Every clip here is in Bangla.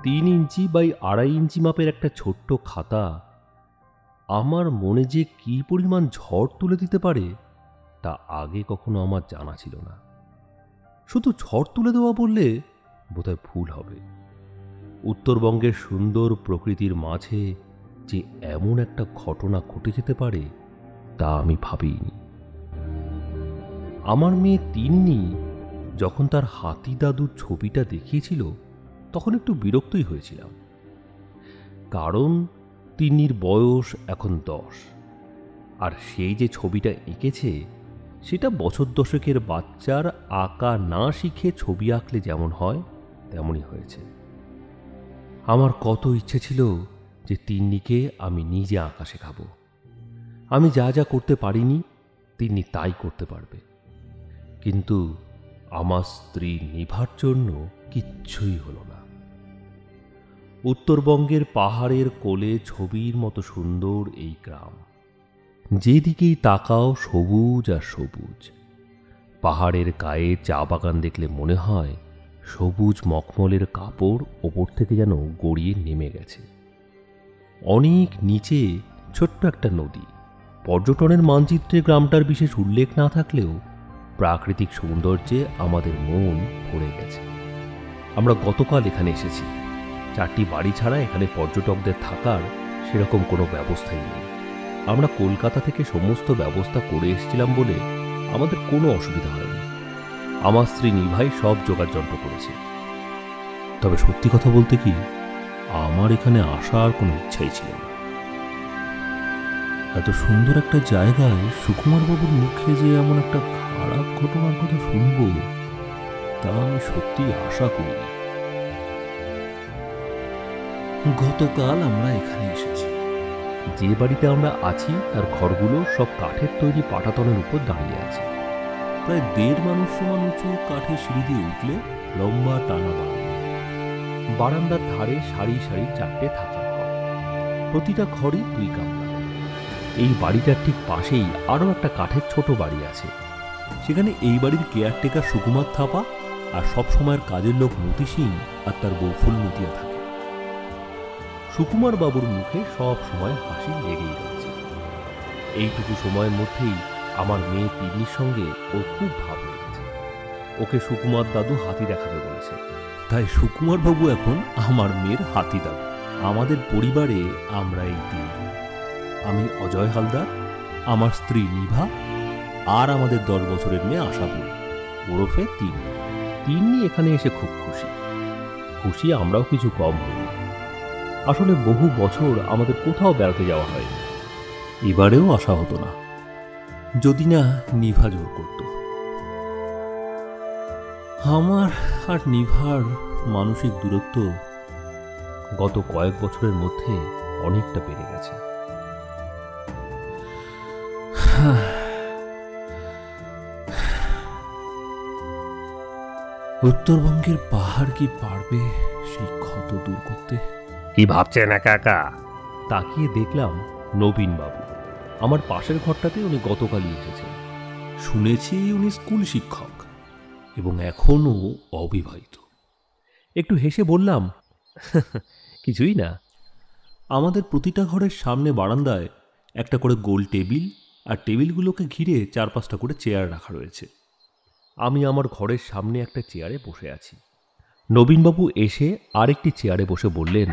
3 ইঞ্চি বাই 2.5 ইঞ্চি মাপের একটা ছোট্ট খাতা আমার মনে যে কী পরিমাণ ঝড় তুলে দিতে পারে তা আগে কখনো আমার জানা ছিল না। শুধু ঝড় তুলে দেওয়া বললে বোধহয় ভুল হবে। উত্তরবঙ্গের সুন্দর প্রকৃতির মাঝে যে এমন একটা ঘটনা ঘটে যেতে পারে তা আমি ভাবিনি। আমার মেয়ে তিন্নি যখন তার হাতি দাদুর ছবিটা দেখিয়েছিল তখন একটু বিরক্তই হয়েছিলাম, কারণ তিন্নির বয়স এখন 10, আর সেই যে ছবিটা এঁকেছে সেটা বছর 10-এর বাচ্চার আঁকা না শিখে ছবি আঁকলে যেমন হয় তেমনই হয়েছে। আমার কত ইচ্ছে ছিল যে তিন্নিকে আমি নিজে আঁকা শেখাবো। আমি যা যা করতে পারিনি তিন্নি তাই করতে পারবে, কিন্তু আমার স্ত্রী নিভার জন্য কিচ্ছুই হলো না। উত্তরবঙ্গের পাহাড়ের কোলে ছবির মতো সুন্দর এই গ্রাম, যেদিকেই তাকাও সবুজ আর সবুজ। পাহাড়ের গায়ে চা বাগান দেখলে মনে হয় সবুজ মখমলের কাপড় ওপর থেকে যেন গড়িয়ে নেমে গেছে। অনেক নিচে ছোট্ট একটা নদী। পর্যটনের মানচিত্রে গ্রামটার বিশেষ উল্লেখ না থাকলেও প্রাকৃতিক সৌন্দর্যে আমাদের মন ভরে গেছে। আমরা গতকাল এখানে এসেছি। 4টি বাড়ি ছাড়া এখানে পর্যটকদের থাকার সেরকম কোনো ব্যবস্থাই নেই। আমরা কলকাতা থেকে সমস্ত ব্যবস্থা করে এসেছিলাম বলে আমাদের কোনো অসুবিধা হয়নি। আমার স্ত্রী নিভাই সব জোগাড়যন্ত্র করেছে। তবে সত্যি কথা বলতে কি, আমার এখানে আসার কোনো ইচ্ছাই ছিল না। এত সুন্দর একটা জায়গায় সুকুমারবাবুর মুখে যে এমন একটা খারাপ ঘটনার কথা শুনব তা আমি সত্যিই আশা করিনি। গতকাল আমরা এখানে এসেছি। যে বাড়িতে আমরা আছি তার ঘরগুলো সব কাঠের তৈরি পাটাতনের উপর দাঁড়িয়ে আছে। প্রায় 1.5 মানুষ সমান উঁচু কাঠের সিঁড়ি দিয়ে উঠলে লম্বা টানা বারান্দা। বারান্দার ধারে সারি সারি 4টে থাকার ঘর, প্রতিটা ঘরই 2 কামরা। এই বাড়িটার ঠিক পাশেই আরও একটা কাঠের ছোট বাড়ি আছে। সেখানে এই বাড়ির কেয়ারটেকার সুকুমার থাপা আর সব সময়ের কাজের লোক মতি সিং আর তার বউ ফুলমতিয়া থাকে। সুকুমার বাবুর মুখে সব সময় হাসি লেগেই রয়েছে। এইটুকু সময়ের মধ্যেই আমার মেয়ে তিন্নির সঙ্গে ওর খুব ভাব হয়ে গেছে। ওকে সুকুমার দাদু হাতি দেখাবে বলেছে, তাই সুকুমার বাবু এখন আমার মেয়ের হাতি দাদু। আমাদের পরিবারে আমরা এই 3, আমি অজয় হালদার, আমার স্ত্রী নিভা আর আমাদের 10 বছরের মেয়ে আশাপুর ওরফে তিন্নি এখানে এসে খুব খুশি। আমরাও কিছু কম হইনি। আসলে বহু বছর আমাদের কোথাও বেড়াতে যাওয়া হয়নি। এবারেও আসা হতো না যদি না নিভা জোর করত। আমার আর নিভার মানসিক দূরত্ব গত কয়েক বছরের মধ্যে অনেকটা বেড়ে গেছে। উত্তরবঙ্গের পাহাড় কি পারবে সেই ক্ষত দূর করতে? কি ভাবছেন একা একা? তাকিয়ে দেখলাম নবীন বাবু। আমার পাশের ঘরটাতে উনি গতকালই এসেছেন। শুনেছি উনি স্কুল শিক্ষক এবং এখনও অবিবাহিত। একটু হেসে বললাম, কিছুই না। আমাদের প্রতিটা ঘরের সামনে বারান্দায় একটা করে গোল টেবিল, আর টেবিলগুলোকে ঘিরে 4-5টা করে চেয়ার রাখা রয়েছে। আমি আমার ঘরের সামনে একটা চেয়ারে বসে আছি। নবীনবাবু এসে আরেকটি চেয়ারে বসে বললেন,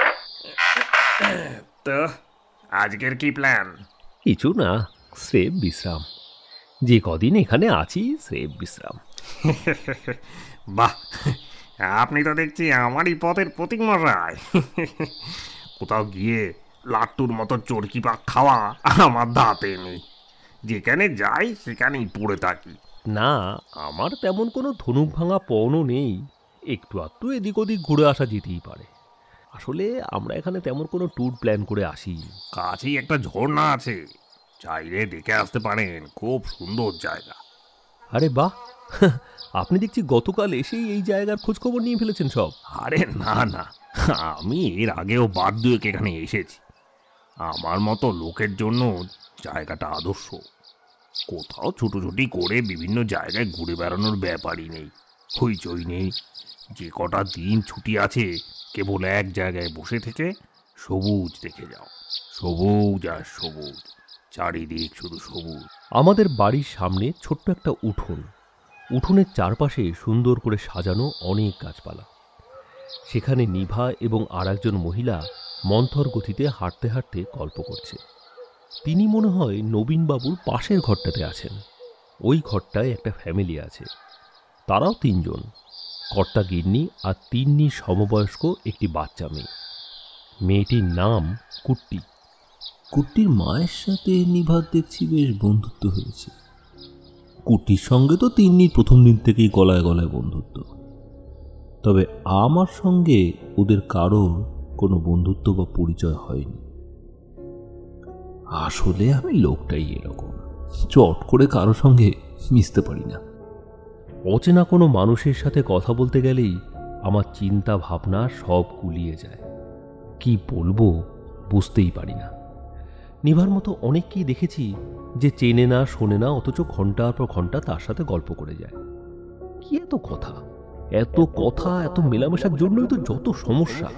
তো আজকের কি প্ল্যান? কিছু না, স্রেফ বিশ্রাম। যে কদিন এখানে আছি স্রেফ বিশ্রাম। বাহ, আপনি তো দেখছি আমারই পথের প্রতীক মশাই। কোথাও গিয়ে লাট্টুর মতো চরকি পাক খাওয়া আমার ধাতে নেই। যেখানে যাই সেখানেই পড়ে থাকি। না, আমার তেমন কোনো ধনুক ভাঙা পণও নেই। একটু আধটু এদিক ওদিক ঘুরে আসা যেতেই পারে। আসলে আমরা এখানে তেমন কোনো ট্যুর প্ল্যান করে আসি। কাছেই একটা ঝর্ণা আছে, চাইলে দেখে আসতে পারেন, খুব সুন্দর জায়গা। আরে বাহ, আপনি দেখছি গতকাল এসেই এই জায়গার খোঁজখবর নিয়ে ফেলেছেন সব। আরে না না, আমি এর আগেও বার দুয়েক এখানে এসেছি। আমার মতো লোকের জন্য জায়গাটা আদর্শ। কোথাও ছুটোছুটি করে বিভিন্ন জায়গায় ঘুরে বেড়ানোর ব্যাপারই নেই, হইচই নেই। যে কটা দিন ছুটি আছে কেবল এক জায়গায় বসে থেকে সবুজ দেখে যাও, সবুজ আর সবুজ, চারিদিক শুধু সবুজ। আমাদের বাড়ির সামনে ছোট্ট একটা উঠোন, উঠোনের চারপাশে সুন্দর করে সাজানো অনেক গাছপালা। সেখানে নিভা এবং আর একজন মহিলা মন্থর গতিতে হাঁটতে হাঁটতে গল্প করছে। তিনি মনে হয় নবীনবাবুর পাশের ঘরটাতে আছেন। ওই ঘরটায় একটা ফ্যামিলি আছে, তারাও 3 জন, কর্তা গিন্নি আর তিন্নির সমবয়স্ক একটি বাচ্চা মেয়ে। মেয়েটির নাম কুট্টি। কুট্টির মায়ের সাথে নিভার দেখছি বেশ বন্ধুত্ব হয়েছে। কুট্টির সঙ্গে তো তিন্নির প্রথম দিন থেকেই গলায় গলায় বন্ধুত্ব। তবে আমার সঙ্গে ওদের কারোর কোনো বন্ধুত্ব বা পরিচয় হয়নি। আসলে আমি লোকটাই এরকম, চট করে কারো সঙ্গে মিশতে পারি না। অচেনা কোনো মানুষের সাথে কথা বলতে গেলেই আমার চিন্তা ভাবনা সব গুলিয়ে যায়। কি বলবো বুঝতেই পারি না। নিভার মতো অনেককেই দেখেছি যে চেনে না শোনে না, অথচ ঘন্টার পর ঘন্টা তার সাথে গল্প করে যায়। কি এত কথা, এত কথা, এত মেলামেশার জন্যই তো যত সমস্যা।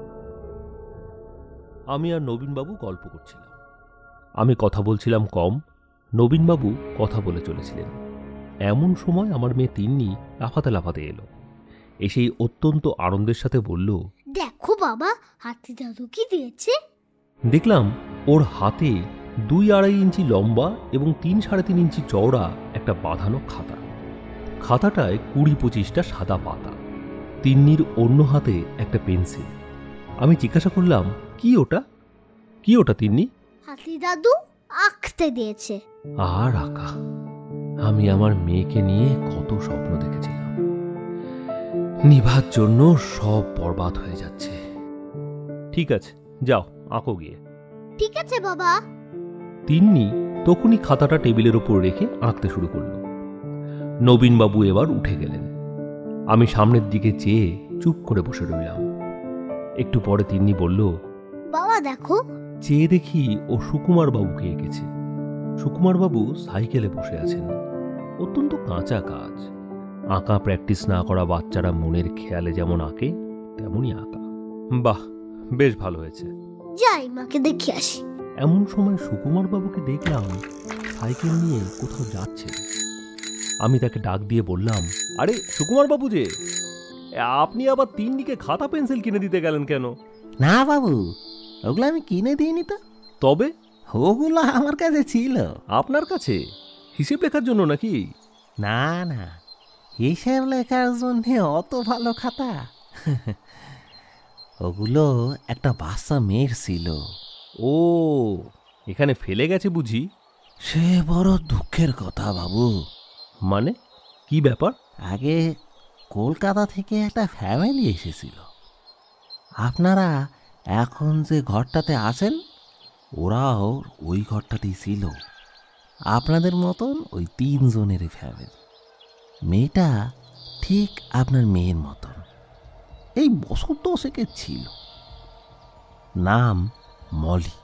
আমি আর নবীনবাবু গল্প করছিলাম। আমি কথা বলছিলাম কম, নবীনবাবু কথা বলে চলেছিলেন। এমন সময় আমার মেয়ে তিন্নি লাফাতে লাফাতে এলো। এসেই অত্যন্ত আনন্দের সাথে বলল, দেখো বাবা, হাতি দাদু কি দিয়েছে। দেখলাম ওর হাতে 2-2.5 ইঞ্চি লম্বা এবং 3-3.5 ইঞ্চি চওড়া একটা বাঁধানো খাতা। খাতাটায় 20-25টা সাদা পাতা। তিন্নির অন্য হাতে একটা পেন্সিল। আমি জিজ্ঞাসা করলাম, কি ওটা, কি ওটা তিন্নি? হাতি দাদু আঁকতে দিয়েছে। আর আঁকা, আমি আমার মেয়েকে নিয়ে কত স্বপ্ন দেখেছিলাম, নিভার জন্য সব বরবাদ হয়ে যাচ্ছে। ঠিক আছে, যাও আঁকো গিয়ে। ঠিক আছে বাবা। তিন্নি তখনই খাতাটা টেবিলের ওপর রেখে আঁকতে শুরু করল। নবীনবাবু এবার উঠে গেলেন। আমি সামনের দিকে চেয়ে চুপ করে বসে রইলাম। একটু পরে তিন্নি বলল, বাবা দেখো। চেয়ে দেখি ও সুকুমার বাবুকে এঁকেছে। সুকুমার বাবু সাইকেলে বসে আছেন। অত্যন্ত কাঁচা কাজ। আঁকা প্র্যাকটিস না করা বাচ্চারা মনের খেয়ালে যেমন আঁকে তেমনই আঁকা। বাহ, বেশ ভালো হয়েছে। যাই মাকে দেখে আসি। এমন সময় সুকুমার বাবুকে দেখলাম সাইকেল নিয়ে কোথাও যাচ্ছে। আমি তাকে ডাক দিয়ে বললাম, আরে সুকুমার বাবু যে, আপনি আবার তিন্নিকে খাতা পেন্সিল কিনে দিতে গেলেন কেন? না বাবু, ওগুলো আমি কিনে দিইনি তো। তবে ওগুলো আমার কাছে ছিল। আপনার কাছে হিসেব লেখার জন্য নাকি? না না, হিসেব লেখার জন্য অত ভালো খাতা? ওগুলো একটা বাচ্চা মেয়ের ছিল। ও, এখানে ফেলে গেছে বুঝি? সে বড় দুঃখের কথা বাবু। মানে কি ব্যাপার? আগে কলকাতা থেকে একটা ফ্যামিলি এসেছিল। আপনারা এখন যে ঘরটাতে আছেন, ওরাও ওই ঘরটাতেই ছিল। আপনাদের মতন ওই 3 জনেরই ফ্যামিলি। মেয়েটা ঠিক আপনার মেয়ের মতন, এই বছর 10 ছিল। নাম মলি।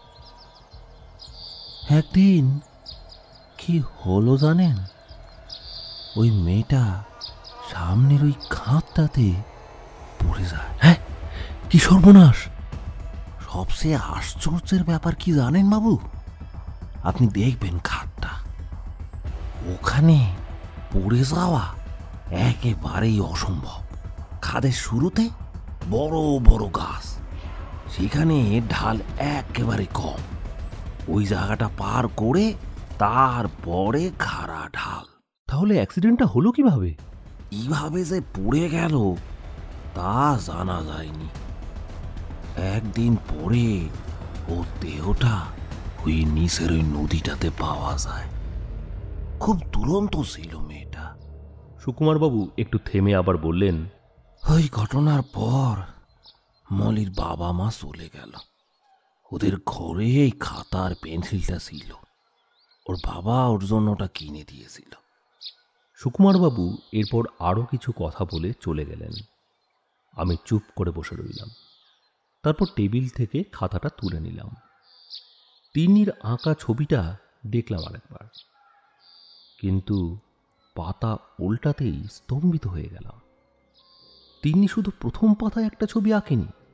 একদিন কি হলো জানেন? ওই মেয়েটা সামনের ওই খাতটাতে পড়ে যায়। হ্যাঁ, কি সর্বনাশ! সবচেয়ে আশ্চর্যের ব্যাপার কি জানেন বাবু? আপনি দেখবেন খাতটা, ওখানে পড়ে যাওয়া একেবারেই অসম্ভব। খাদের শুরুতে বড় বড় গাছ, সেখানে ঢাল একেবারে কম। ওই জায়গাটা পার করে তারপরে খাড়া ঢাল। তাহলে অ্যাক্সিডেন্টটা হলো কিভাবে? কিভাবে যে পড়ে গেল তা জানা যায়নি। একদিন পরে ওর দেহটা ওই নিচের ওই নদীটাতে পাওয়া যায়। খুব দুরন্ত ছিল মেয়েটা। সুকুমার বাবু একটু থেমে আবার বললেন, ওই ঘটনার পর মলির বাবা মা চলে গেল। ওদের ঘরে এই খাতা আর পেন্সিলটা ছিল। ওর বাবা ওর জন্য ওটা কিনে দিয়েছিল। সুকুমার বাবু এরপর আরও কিছু কথা বলে চলে গেলেন। আমি চুপ করে বসে রইলাম। তারপর টেবিল থেকে খাতাটা তুলে নিলাম। তিন্নির আঁকা ছবিটা দেখলাম আরেকবার, কিন্তু পাতা উল্টাতেই স্তম্ভিত হয়ে গেলাম। তিন্নি শুধু প্রথম পাতায় একটা ছবি আঁকেনি,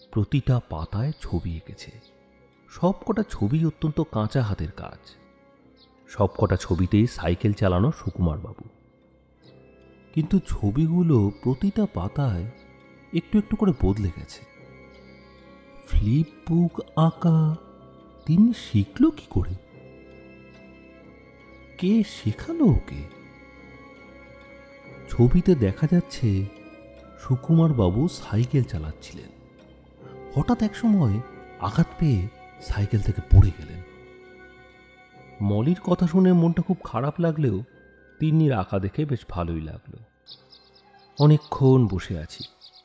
প্রতিটা পাতায় ছবি এঁকেছে। সবকটা ছবি অত্যন্ত কাঁচা হাতের কাজ। সবকটা ছবিতেই সাইকেল চালানো সুকুমার বাবু। কিন্তু ছবিগুলো প্রতিটা পাতায় একটু একটু করে বদলে গেছে। ফ্লিপ বুক আঁকা তিনি শিখল কি করে? কে শেখালো ওকে? ছবিতে দেখা যাচ্ছে সুকুমার বাবু সাইকেল চালাচ্ছিলেন। হঠাৎ এক সময় আঘাত পেয়ে সাইকেল থেকে পড়ে গেলেন। মলির কথা শুনে মনটা খুব খারাপ লাগলেও তিন্নির আঁকা দেখে বেশ ভালোই লাগলো। অনেকক্ষণ বসে আছি।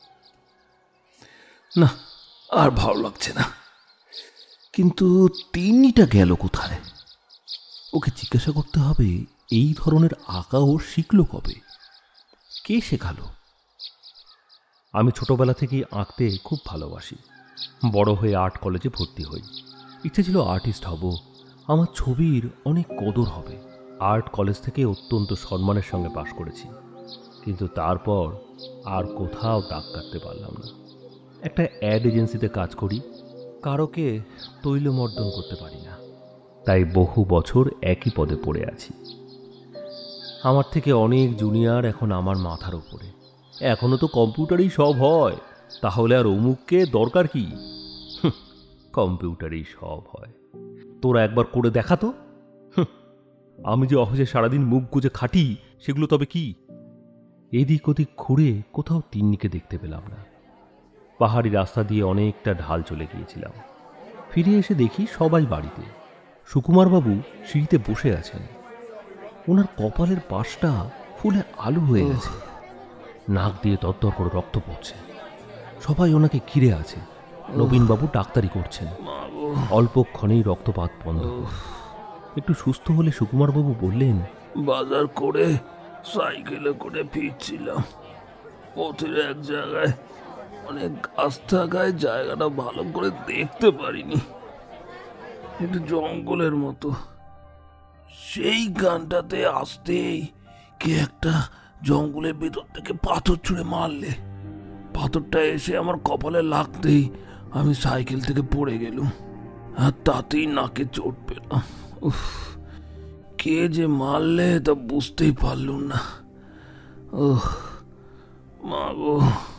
না, আর ভালো লাগছে না। কিন্তু তিন্নিটা গেল কোথায়? ওকে জিজ্ঞাসা করতে হবে এই ধরনের আঁকা ও শিখল কবে, কে শেখালো? আমি ছোটবেলা থেকেই আঁকতে খুব ভালোবাসি। বড় হয়ে আর্ট কলেজে ভর্তি হই। ইচ্ছে ছিল আর্টিস্ট হব, আমার ছবির অনেক কদর হবে। আর্ট কলেজ থেকে অত্যন্ত সম্মানের সঙ্গে পাশ করেছি, কিন্তু তারপর আর কোথাও দাগ কাটতে পারলাম না। একটা অ্যাড এজেন্সিতে কাজ করি, কারোকে তৈলমর্দন করতে পারি না, তাই বহু বছর একই পদে পড়ে আছি। আমার থেকে অনেক জুনিয়র এখন আমার মাথার ওপরে। এখনো তো কম্পিউটারেই সব হয়, তাহলে আর অমুককে দরকার কি? কম্পিউটারেই সব হয়। তোরা একবার করে দেখা তো। আমি যে অফিসে সারাদিন মুখ গুজে খাটি, সেগুলো তবে কি? এদিক ওদিক ঘুরে কোথাও তিন্নিকে দেখতে পেলাম না। পাহাড়ি রাস্তা দিয়ে অনেকটা ঢাল চলে গিয়েছিলাম। ফিরে এসে দেখি সবাই বাড়িতে। সুকুমারবাবু সিঁড়িতে বসে আছেন। ওনার কপালের পাশটা ফুলে আলু হয়ে গেছে, নাক দিয়ে তরতর করে রক্ত পড়ছে। সবাই ওনাকে ঘিরে আছে। নবীনবাবু ডাক্তারি করছেন। অল্পক্ষণেই রক্তপাত বন্ধ। একটু সুস্থ হলে সুকুমারবাবু বললেন, বাজার করে সাইকেলে করে ফিরছিলাম। পথের এক জায়গায় অনেক গাছ থাকায় জায়গাটা ভালো করে দেখতে পারিনি, একটু জঙ্গলের মতো। সেই গানটাতে আসতেই কে একটা জঙ্গলের ভেতর থেকে পাথর ছুঁড়ে মারলে। পাথরটা এসে আমার কপালে লাগতেই আমি সাইকেল থেকে পড়ে গেলুম, আর তাতেই নাকে চোট পেলাম। উফ, কে যে মারলে তা বুঝতেই পারলুম না। ওহ মা গো।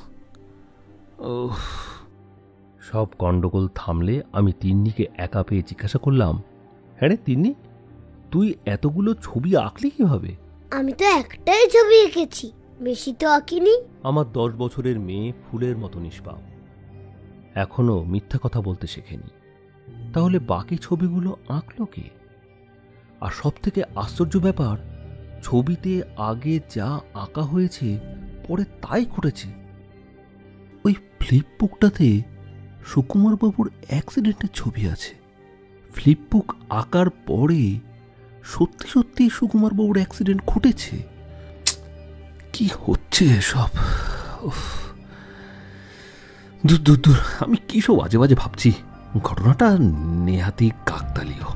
সব গন্ডগোল থামলে আমি তিন্নিকে একা পেয়ে জিজ্ঞাসা করলাম, হ্যাঁ রে তিন্নি, তুই এতগুলো ছবি আঁকলি কিভাবে? আমি তো একটাই ছবি এঁকেছি, বেশি তো আঁকিনি। আমার 10 বছরের মেয়ে ফুলের মতো নিষ্পাপ, এখনো মিথ্যা কথা বলতে শেখেনি। তাহলে বাকি ছবিগুলো আঁকলো কে? আর সব থেকে আশ্চর্য ব্যাপার, ছবিতে আগে যা আঁকা হয়েছে পরে তাই ঘটেছে। ওই ফ্লিপবুকটাতে সুকুমারবাবুর অ্যাক্সিডেন্টের ছবি আছে। ফ্লিপবুক আঁকার পরে সত্যি সত্যি সুকুমারবাবুর অ্যাক্সিডেন্ট ঘটেছে। কি হচ্ছে এসব? দূর দূর দূর, আমি কি সব বাজে বাজে ভাবছি। ঘটনাটা নেহাতি কাকতালীয়।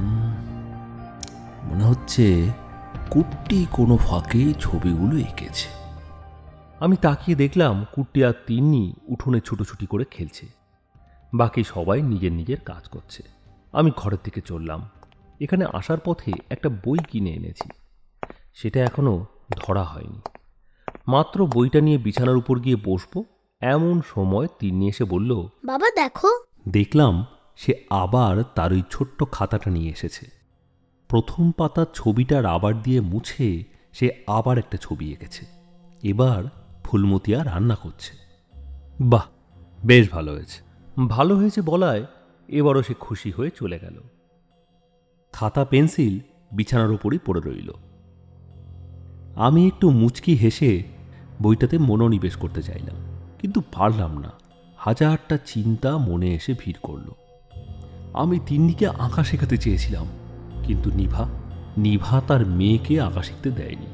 মনে হচ্ছে কুট্টি কোনো ফাঁকে ছবিগুলো এঁকেছে। আমি তাকিয়ে দেখলাম কুট্টি আর তিন্নি উঠোনে ছুটোছুটি করে খেলছে। বাকি সবাই নিজের নিজের কাজ করছে। আমি ঘরের দিকে চললাম। এখানে আসার পথে একটা বই কিনে এনেছি, সেটা এখনো ধরা হয়নি। মাত্র বইটা নিয়ে বিছানার উপর গিয়ে বসবো, এমন সময় তিন্নি এসে বলল, বাবা দেখো। দেখলাম সে আবার তার ওই ছোট্ট খাতাটা নিয়ে এসেছে। প্রথম পাতার ছবিটা রাবার দিয়ে মুছে সে আবার একটা ছবি এঁকেছে। এবার ফুলমতিয়া রান্না করছে। বাহ, বেশ ভালো হয়েছে। ভালো হয়েছে বলায় এবারও সে খুশি হয়ে চলে গেল। খাতা পেন্সিল বিছানার উপরই পড়ে রইল। আমি একটু মুচকি হেসে বইটাতে মনোনিবেশ করতে চাইলাম, কিন্তু পারলাম না। হাজারটা চিন্তা মনে এসে ভিড় করল। আমি তিন্নিকে আঁকা শেখাতে চেয়েছিলাম, কিন্তু নিভা তার মেয়েকে আঁকা শিখতে দেয়নি।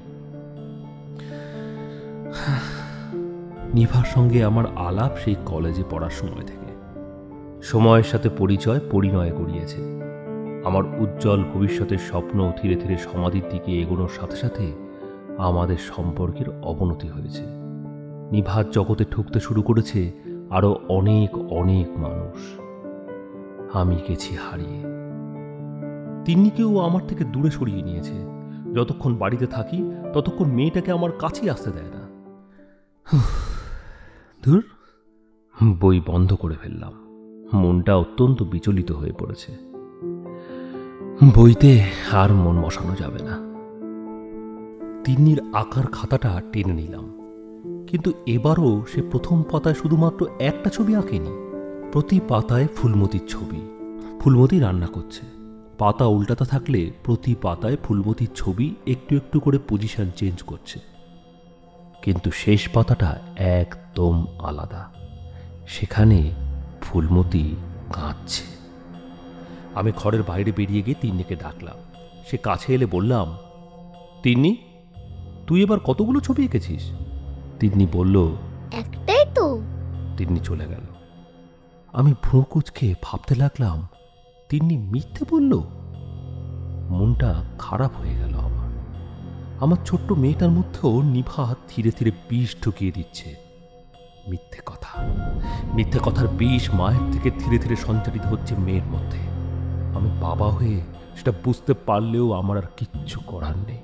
নিভার সঙ্গে আমার আলাপ সেই কলেজে পড়ার সময় থেকে। সময়ের সাথে পরিচয় পরিণয় করিয়েছে। আমার উজ্জ্বল ভবিষ্যতের স্বপ্ন ধীরে ধীরে সমাধির দিকে এগোনোর সাথে সাথে আমাদের সম্পর্কের অবনতি হয়েছে। নিভার জগতে ঢুকতে শুরু করেছে আরো অনেক অনেক মানুষ। আমি গেছি হারিয়ে। তিন্নিকেও আমার থেকে দূরে সরিয়ে নিয়েছে। যতক্ষণ বাড়িতে থাকি ততক্ষণ মেয়েটাকে আমার কাছেই আসতে দেয় না। ধুর, বই বন্ধ করে ফেললাম। মনটা অত্যন্ত বিচলিত হয়ে পড়েছে। বইতে আর মন বসানো যাবে না। তিন্নির আঁকার খাতাটা টেনে নিলাম, কিন্তু এবারও সে প্রথম পাতায় শুধুমাত্র একটা ছবি আঁকেনি। প্রতি পাতায় ফুলমতির ছবি। ফুলমতি রান্না করছে। পাতা উল্টাতে থাকলে প্রতি পাতায় ফুলমতির ছবি একটু একটু করে পজিশন চেঞ্জ করছে। কিন্তু শেষ পাতাটা একদম আলাদা। সেখানে ফুলমতি কাঁদছে। আমি ঘরের বাইরে বেরিয়ে গিয়ে তিন্নিকে ডাকলাম। সে কাছে এলে বললাম, তিন্নি, তুই এবার কতগুলো ছবি এঁকেছিস? তিন্নি বলল, একটাই তো। তিন্নি চলে গেল। আমি ভ্রু কুঁচকে ভাবতে লাগলাম, তিন্নি মিথ্যে বলল। মনটা খারাপ হয়ে গেল আমার। আমার ছোট্ট মেয়েটার মধ্যেও নিভা ধীরে ধীরে বিষ ঢুকিয়ে দিচ্ছে। মিথ্যে কথা, মিথ্যে কথার বিষ মায়ের থেকে ধীরে ধীরে সঞ্চারিত হচ্ছে মেয়ের মধ্যে। আমি বাবা হয়ে সেটা বুঝতে পারলেও আমার আর কিচ্ছু করার নেই।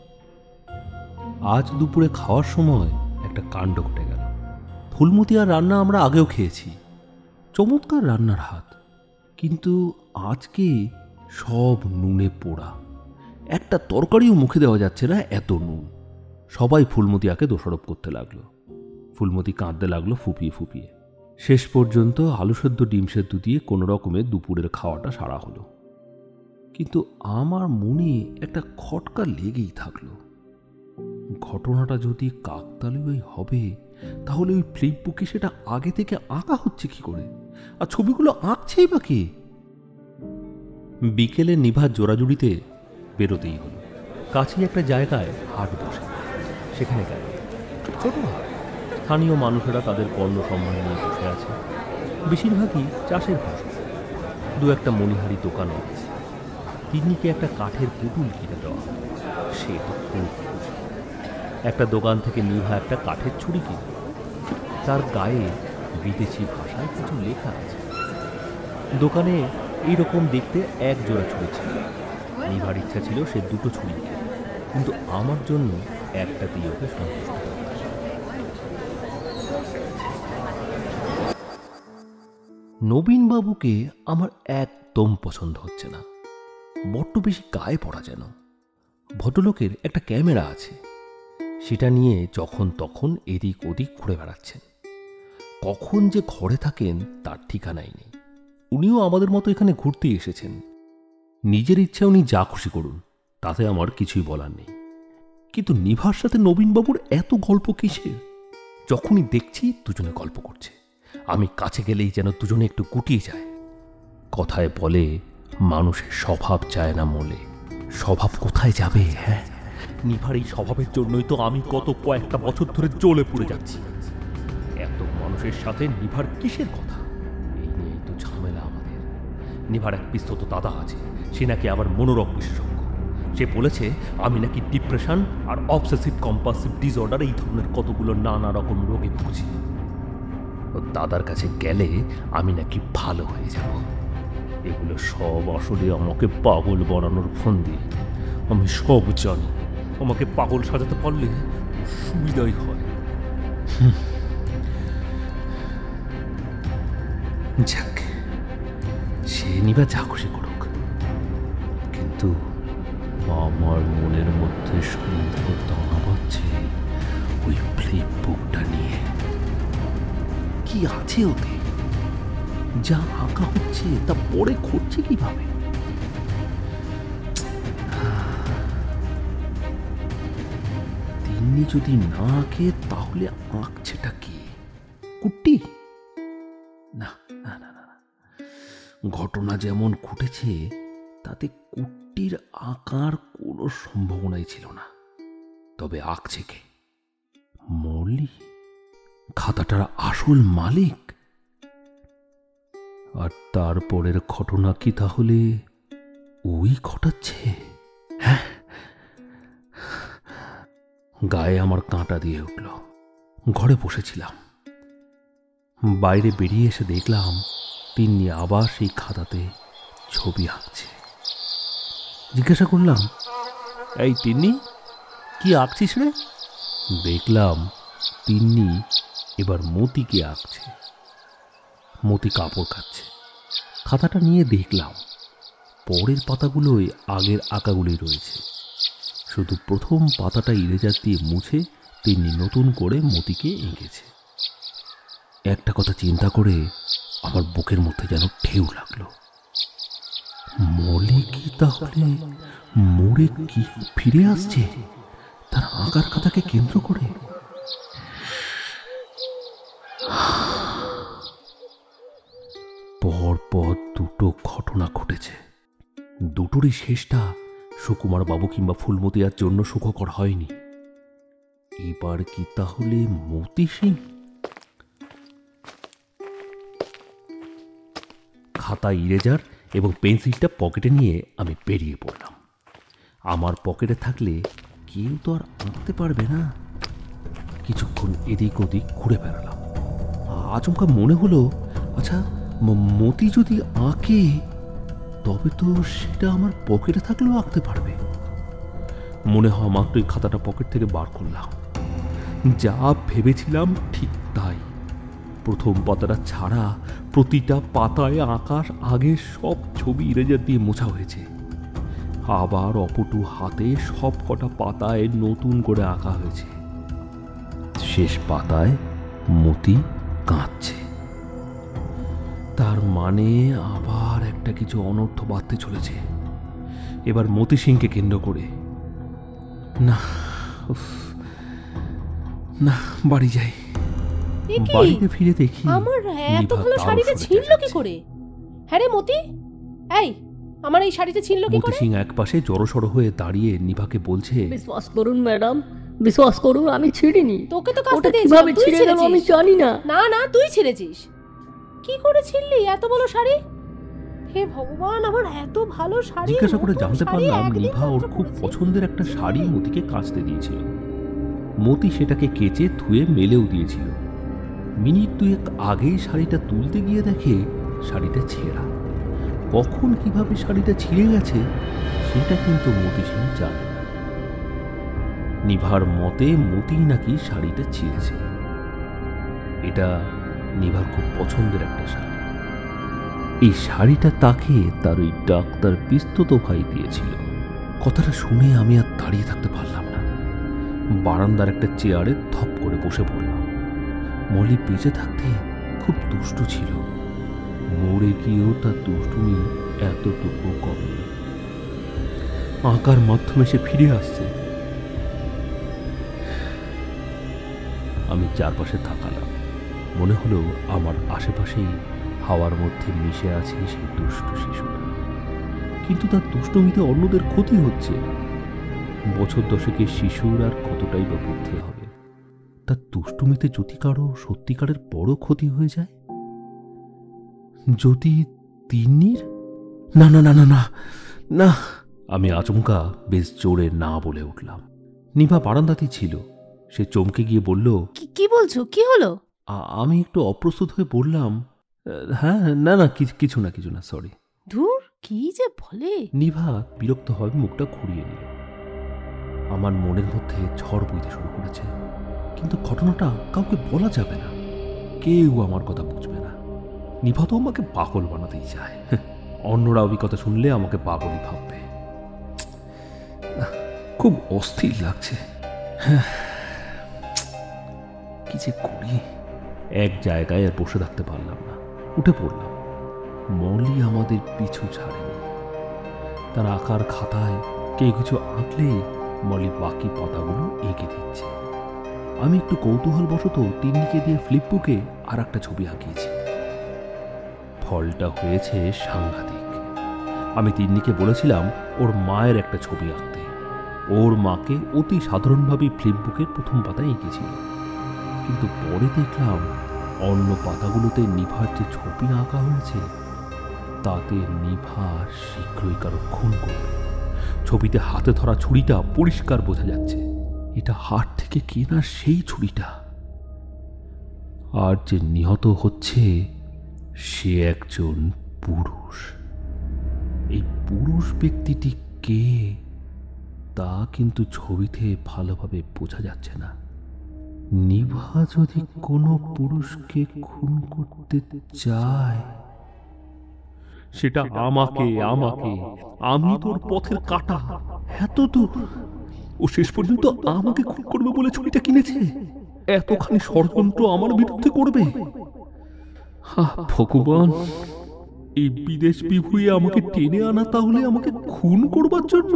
আজ দুপুরে খাওয়ার সময় একটা কাণ্ড ঘটে গেল। ফুলমতি আর রান্না আমরা আগেও খেয়েছি, চমৎকার রান্নার হাত, কিন্তু আজকে সব নুনে পোড়া। একটা তরকারিও মুখে দেওয়া যাচ্ছে না, এত নুন। সবাই ফুলমতিয়াকে দোষারোপ করতে লাগলো। ফুলমতি কাঁদতে লাগলো ফুপিয়ে ফুপিয়ে। শেষ পর্যন্ত আলু সেদ্ধ ডিম সেদ্ধ দিয়ে কোনো রকমে দুপুরের খাওয়াটা সারা হলো। কিন্তু আমার মনে একটা খটকা লেগেই থাকলো। ঘটনাটা যদি কাকতালীয়ই হবে, তাহলে ওই ফ্লিপবুকে সেটা আগে থেকে আঁকা হচ্ছে কি করে, আর ছবিগুলো আঁকছেই বা কে? বিকেলে নিভার জোড়াজুড়িতে বেরোতেই হলো। কাছেই একটা জায়গায় হাট বসে, সেখানে গেল। ছোট হাট। স্থানীয় মানুষেরা তাদের পণ্য সম্মান নিয়ে বসে আছে। বেশিরভাগই চাষের ফসল। দু একটা মণিহারি দোকান আছে। তিন্নিকে একটা কাঠের পুতুল কিনে দেওয়া। সে তো খুব খুশি। একটা দোকান থেকে নিভা একটা কাঠের ছুরি কিনে। তার গায়ে বিদেশি ভাষায় কিছু লেখা আছে। দোকানে এইরকম দেখতে এক জোড়া ছুরি ছিল। নিভার ইচ্ছা ছিল সে দুটো ছুরি কিনে, কিন্তু আমার জন্য একটা দিয়ে ওকে সন্তুষ্ট করতে। নবীনবাবুকে আমার একদম পছন্দ হচ্ছে না। বড্ড বেশি গায়ে পড়া যেন। ভদ্রলোকের একটা ক্যামেরা আছে, সেটা নিয়ে যখন তখন এদিক ওদিক ঘুরে বেড়াচ্ছেন। কখন যে ঘরে থাকেন তার ঠিকানাই নেই। উনিও আমাদের মতো এখানে ঘুরতে এসেছেন। নিজের ইচ্ছা উনি যা খুশি করুন, তাতে আমার কিছুই বলার নেই। কিন্তু নিভার সাথে নবীনবাবুর এত গল্প কিসের? যখনই দেখছি দুজনে গল্প করছে, আমি কাছে গেলেই যেন দুজনে একটু গুটিয়ে যায়। কথায় বলে, মানুষের স্বভাব চায় না মোলে। স্বভাব কোথায় যাবে? হ্যাঁ, নিভার এই স্বভাবের জন্যই তো আমি গত কয়েকটা বছর ধরে জ্বলে পড়ে যাচ্ছি। এত মানুষের সাথে নিভার কিসের কথা? এই নিয়েই তো ঝামেলা আমাদের। নিভার এক পিস্তত দাদা আছে, সে নাকি আবার মনোরোগ বিশেষজ্ঞ। সে বলেছে আমি নাকি ডিপ্রেশন আর অবসেসিভ কম্পালসিভ ডিসঅর্ডার এই ধরনের কতগুলো নানা রকম রোগে ভুগছি। দাদার কাছে গেলে আমি নাকি ভালো হয়ে যাব। এগুলো সব আসলে আমাকে পাগল বানানোর ফন্দি। আমি সব জানি। আমাকে পাগল সাজাতে পারলে সুবিধাই হয়। যাক, সে নিবা যা খুশি করুক, কিন্তু আমার মনের মধ্যে সন্দেহ দানা বাঁধছে ওই ফ্লিপবুকটা নিয়ে। কি আছে ওতে? যা আঁকা হচ্ছে তা পরে ঘটছে কিভাবে? তিন্নি যদি না আঁকে তাহলে আঁকছেটা কি? কুট্টি? না না না না, ঘটনা যেমন ঘটেছে তাতে কুট্টির আঁকার কোনো সম্ভাবনাই ছিল না। তবে আঁকছে কে? মলি, খাতাটার আসল মালিক। আর তারপরের ঘটনা কি তাহলে ওই ঘটাচ্ছে? হ্যাঁ, গায়ে আমার কাঁটা দিয়ে উঠল। ঘরে বসেছিলাম, বাইরে বেরিয়ে এসে দেখলাম তিন্নি আবার সেই খাতাতে ছবি আঁকছে। জিজ্ঞাসা করলাম, এই তিন্নি, কি আঁকছিস রে? দেখলাম তিন্নি এবার মতিকে আঁকছে। মতি কাপড় খাচ্ছে। খাতাটা নিয়ে দেখলাম পরের পাতাগুলোয় আগের আঁকাগুলি রয়েছে, শুধু প্রথম পাতাটা ইরেজার দিয়ে মুছে তিন্নি নতুন করে মতিকে এঁকেছে। একটা কথা চিন্তা করে আমার বুকের মধ্যে যেন ঢেউ লাগলো। মলি কি তাহলে মরে কি ফিরে আসছে তার আঁকার খাতাকে কেন্দ্র করে? পরপর দুটো ঘটনা ঘটেছে। দুটোরই শেষটা সুকুমার বাবু কিংবা ফুলমতিয়ার জন্য সুখকর হয়নি। এবার কি তাহলে মতি সিং? খাতা, ইরেজার এবং পেন্সিলটা পকেটে নিয়ে আমি বেরিয়ে পড়লাম। আমার পকেটে থাকলে কেউ তো আর আঁকতে পারবে না। কিছুক্ষণ এদিক ওদিক ঘুরে বেড়ালাম। আচমকা মনে হলো, আচ্ছা মতি যদি আঁকে তবে তো সেটা আমার পকেটে থাকলেও আঁকতে পারবে। মনে হয় মাত্রই খাতাটা পকেট থেকে বার করলাম। যা ভেবেছিলাম ঠিক তাই। প্রথম পাতাটা ছাড়া প্রতিটা পাতায় আঁকার আগে সব ছবি ইরেজার দিয়ে মোছা হয়েছে। আবার অপটু হাতে সব কটা পাতায় নতুন করে আঁকা হয়েছে। শেষ পাতায় মতি কাঁদছে। তার মানে আবার একটা কিছু অনর্থ বাঁধতে চলেছে, এবার মতি সিংকে কেন্দ্র করে। না না, বাড়ি যাই। বাড়িতে ফিরে দেখি আমার এত ভালো শাড়িটা ছিঁড়লো কি করে? হ্যাঁ রে মতি, এই আমার এই শাড়িটা ছিঁড়লো কি করে? মতি সিং এক পাশে জড়সড় হয়ে দাঁড়িয়ে নিভাকে বলছে, বিশ্বাস করুন ম্যাডাম, বিশ্বাস করুন, আমি ছিঁড়িনি। তোকে তো কাজটা দিয়েছিলাম, তুই ছিঁড়েছিস। আমি জানি না। না না, তুই ছিঁড়েছিস। কি করে ছিঁড়লি এত বড় শাড়ি? হে ভগবান, আমার এত ভালো শাড়ি। জিজ্ঞাসা করে জানতে পারলাম নিভা ওর খুব পছন্দের একটা শাড়ি মতিকে কাচতে দিয়েছিল। মতি সেটাকে কেচে ধুয়ে মেলেও দিয়েছিল। মিনিট দুয়েক আগেই শাড়িটা তুলতে গিয়ে দেখে শাড়িটা ছেঁড়া। কখন কিভাবে শাড়িটা ছিঁড়ে গেছে সেটা কিন্তু মতি সিং জানে না। নিভার মতে মতিই নাকি শাড়িটা ছিঁড়েছে। এটা নিভার খুব পছন্দের একটা শাড়ি। এই শাড়িটা তাকে তার ওই ডাক্তার পিস্তত ভাই দিয়েছিল। কথাটা শুনে আমি আর দাঁড়িয়ে থাকতে পারলাম না। বারান্দার একটা চেয়ারে ধপ করে বসে পড়লাম। মলি বেঁচে থাকতে খুব দুষ্টু ছিল, মরে গিয়েও তার দুষ্টুমি এতটুকু কমেনি। আঁকার মাধ্যমে সে ফিরে আসছে। আমি চারপাশে তাকালাম। মনে হলো আমার আশেপাশেই হাওয়ার মধ্যে মিশে আছে সেই দুষ্টু শিশুটা। কিন্তু তার দুষ্টুমিতে অন্যদের ক্ষতি হচ্ছে। বছর দশেকের শিশুর আর কতটাই বা বুদ্ধি হবে? তার দুষ্টুমিতে যদি কারো সত্যিকারের বড় ক্ষতি হয়ে যায়, যদি তিন্নির? না না না না না না, আমি আচমকা বেশ জোরে না বলে উঠলাম। নিভা বারান্দাতেই ছিল। সে চমকে গিয়ে বলল, কি বলছো? কি হলো? আমি একটু অপ্রস্তুত হয়ে বললাম, হ্যাঁ না না, কিছু না, সরি। ধুর, কি যে বলে। নিভা বিরক্তভাবে মুখটা ঘুরিয়ে নিল। আমার মনের মধ্যে ঝড় বইতে শুরু করেছে, কিন্তু ঘটনাটা কাউকে বলা যাবে না। কেউ আমার কথা বুঝবে না। নিভা তো আমাকে পাগল বানাতেই চায়। অন্যরা অভিজ্ঞতা শুনলে আমাকে পাগলই ভাববে। খুব অস্থির লাগছে। কি যে করি। এক জায়গায় আর বসে থাকতে পারলাম না, উঠে পড়লাম। মলি আমাদের পিছু ছাড়েনি। তার আঁকার খাতায় কেউ কিছু আঁকলেই মলি বাকি পাতাগুলো এঁকে দিচ্ছে। আমি একটু কৌতূহলবশত তিন্নিকে দিয়ে ফ্লিপবুকে আর একটা ছবি আঁকিয়েছি। ফলটা হয়েছে সাংঘাতিক। আমি তিন্নিকে বলেছিলাম ওর মায়ের একটা ছবি আঁকতে। ওর মাকে অতি সাধারণভাবেই ফ্লিপবুকের প্রথম পাতায় এঁকেছিল, কিন্তু পরে দেখলাম অন্য পাতাগুলোতে নিভার যে ছবি আঁকা হয়েছে তাতে নিভা শীঘ্রই কারো খুন করবে। ছবিতে হাতে ধরা ছুরিটা পরিষ্কার বোঝা যাচ্ছে। এটা হাট থেকে কেনা সেই ছুরিটা। আর যে নিহত হচ্ছে সে একজন পুরুষ। এই পুরুষ ব্যক্তিটি কে তা কিন্তু ছবিতে ভালোভাবে বোঝা যাচ্ছে না। নিভা যদি কোনো পুরুষকে খুন করতে চায়, সেটা আমাকে আমাকে আমি তোর পথের কাঁটা, এত দূর ও শেষ পর্যন্ত আমাকে খুন করবে বলে ছুরিটা কিনেছে। এতখানি ষড়যন্ত্র আমার বিরুদ্ধে করবে। ভগবান, এই বিদেশ বিভুঁইয়ে আমাকে টেনে আনা তাহলে আমাকে খুন করবার জন্য?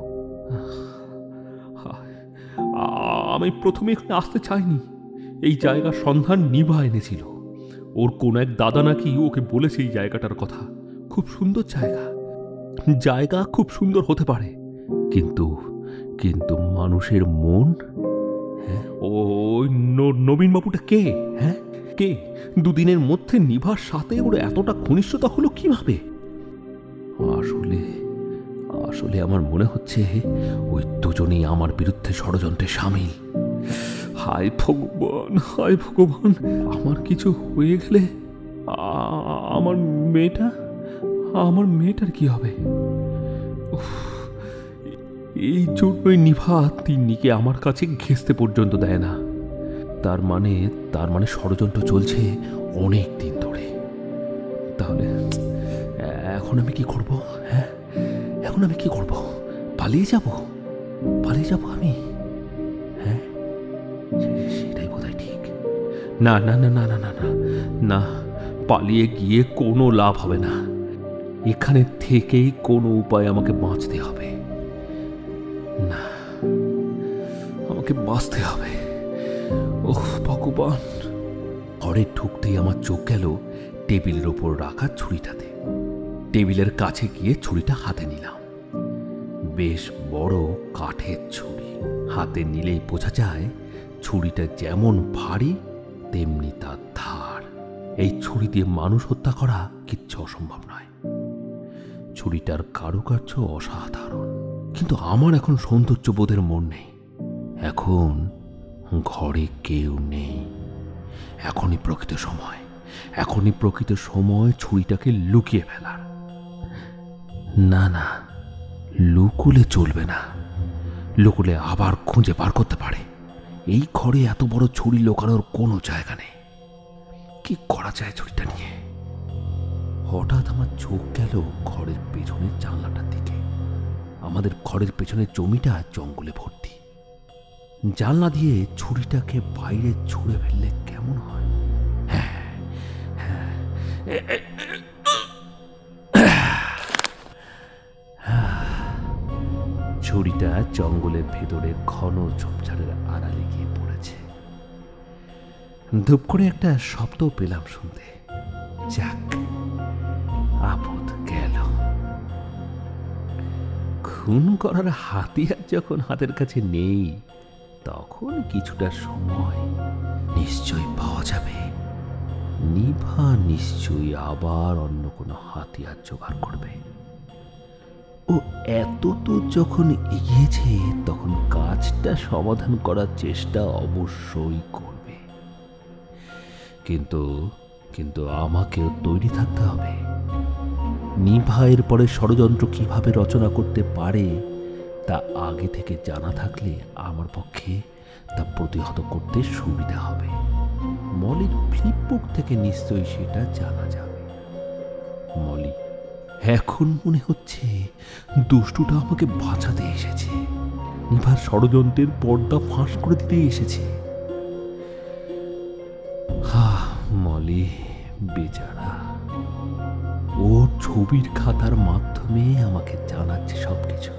আমি প্রথমে এখানে আসতে চাইনি। এই জায়গার সন্ধান নিভা এনেছিল। ওর কোন এক দাদা নাকি ওকে বলেছে এই জায়গাটার কথা। খুব সুন্দর জায়গা, জায়গা খুব সুন্দর হতে পারে, কিন্তু কিন্তু মানুষের মন। হ্যাঁ, ওই নবীন বাবুটা কে? হ্যাঁ, কে? দুদিনের মধ্যে নিভার সাথে ওর এতটা ঘনিষ্ঠতা হলো কিভাবে? আসলে আসলে আমার মনে হচ্ছে ওই দুজনেই আমার বিরুদ্ধে ষড়যন্ত্রে সামিল। হায় ভগবান, হায় ভগবান, আমার কিছু হয়ে গেলে আমার মেয়েটার কি হবে? এই জন্যই নিভা তিন্নিকে আমার কাছে ঘেঁষতে পর্যন্ত দেয় না। তার মানে ষড়যন্ত্র চলছে অনেক দিন ধরে। তাহলে এখন আমি কি করব? হ্যাঁ, এখন আমি কি করব? পালিয়ে যাব আমি? হ্যাঁ, সেটাই বোধহয় ঠিক। না না না না না না না না, পালিয়ে গিয়ে কোনো লাভ হবে না। এখানে থেকেই কোনো উপায় আমাকে বাঁচতে হবে। না, আমাকে বাঁচতে হবে। ওহ ভগবান! ঘরে ঢুকতেই আমার চোখ গেল টেবিলের ওপর রাখা ছুরিটাতে। টেবিলের কাছে গিয়ে ছুরিটা হাতে নিলাম। বেশ বড় কাঠের ছুরি। হাতে নিলেই বোঝা যায় ছুরিটা যেমন ভারী তেমনি তার ধার। এই ছুরি দিয়ে মানুষ হত্যা করা কিচ্ছু অসম্ভব নয়। ছুরিটার কারুকার্য অসাধারণ, কিন্তু আমার এখন সৌন্দর্যবোধের মন নেই। এখন ঘরে কেউ নেই। এখনই প্রকৃত সময় ছুরিটাকে লুকিয়ে ফেলার। না না, লুকুলে চলবে না। লুকুলে আবার খুঁজে বার করতে পারে। এই ঘরে এত বড় ছুরি লুকানোর কোনো জায়গা নেই। কি করা যায় ছুরিটা নিয়ে? হঠাৎ আমার চোখ গেল ঘরের পেছনের জানলাটার দিকে। আমাদের ঘরের পেছনের জমিটা জঙ্গলে ভর্তি। জানলা দিয়ে ছুরিটাকে বাইরে ছুঁড়ে ফেললে কেমন হয়? হ্যাঁ হ্যাঁ, ছুরিটা জঙ্গলের ভেতরে ঘন ঝোপঝাড়ের আড়ালে গিয়ে পড়েছে। ধূপ করে একটা শব্দ পেলাম শুনতে। যাক, আপদ গেল। খুন করার হাতিয়ার যখন হাতের কাছে নেই, তখন কিছুটা সময় নিশ্চয়ই পাওয়া যাবে। নিভা নিশ্চয়ই আবার অন্য কোনো হাতিয়ার জোগাড় করবে। ও এত তো যখন এগিয়েছে, তখন কাজটা সমাধান করার চেষ্টা অবশ্যই করবে। কিন্তু আমাকেও তৈরি থাকতে হবে। নিভা এর পরে ষড়যন্ত্র কিভাবে রচনা করতে পারে তা আগে থেকে জানা থাকলে আমার পক্ষে তা প্রতিহত করতে সুবিধা হবে। মলির ফ্লিপবুক থেকে নিশ্চয়ই সেটা জানা যাবে। মলি, এখন মনে হচ্ছে দুষ্টুটা আমাকে বাঁচাতে এসেছে। নিভার ষড়যন্ত্রের পর্দা ফাঁস করে দিতে এসেছে। মলি বেচারা, ও ছবির খাতার মাধ্যমে আমাকে জানাচ্ছে সবকিছু।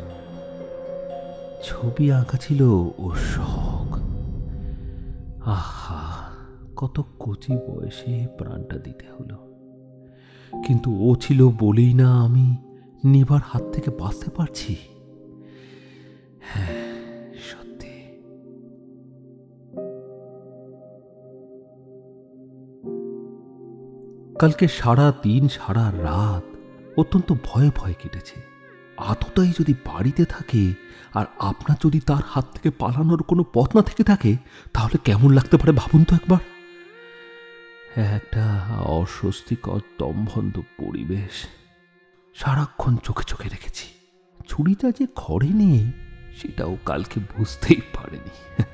ছবি আঁকা ছিল ওর শখ। আহা, কত কচি বয়সে প্রাণটা দিতে হলো। কিন্তু ও ছিল বলেই না আমি নিভার হাত থেকে বাঁচতে পারছি। হ্যাঁ, সত্যি। কালকে সারা দিন সারা রাত অত্যন্ত ভয়ে ভয়ে কেটেছে। আততাই যদি বাড়িতে থাকে আর আপনার যদি তার হাত থেকে পালানোর কোনো পথ না থেকে থাকে, তাহলে কেমন লাগতে পারে ভাবুন তো একবার। একটা অস্বস্তিকর দমবন্ধ পরিবেশ সারাক্ষণ চোখে চোখে রেখেছি। ছুরিটা যে ঘরে নেই সেটাও কালকে বুঝতেই পারেনি।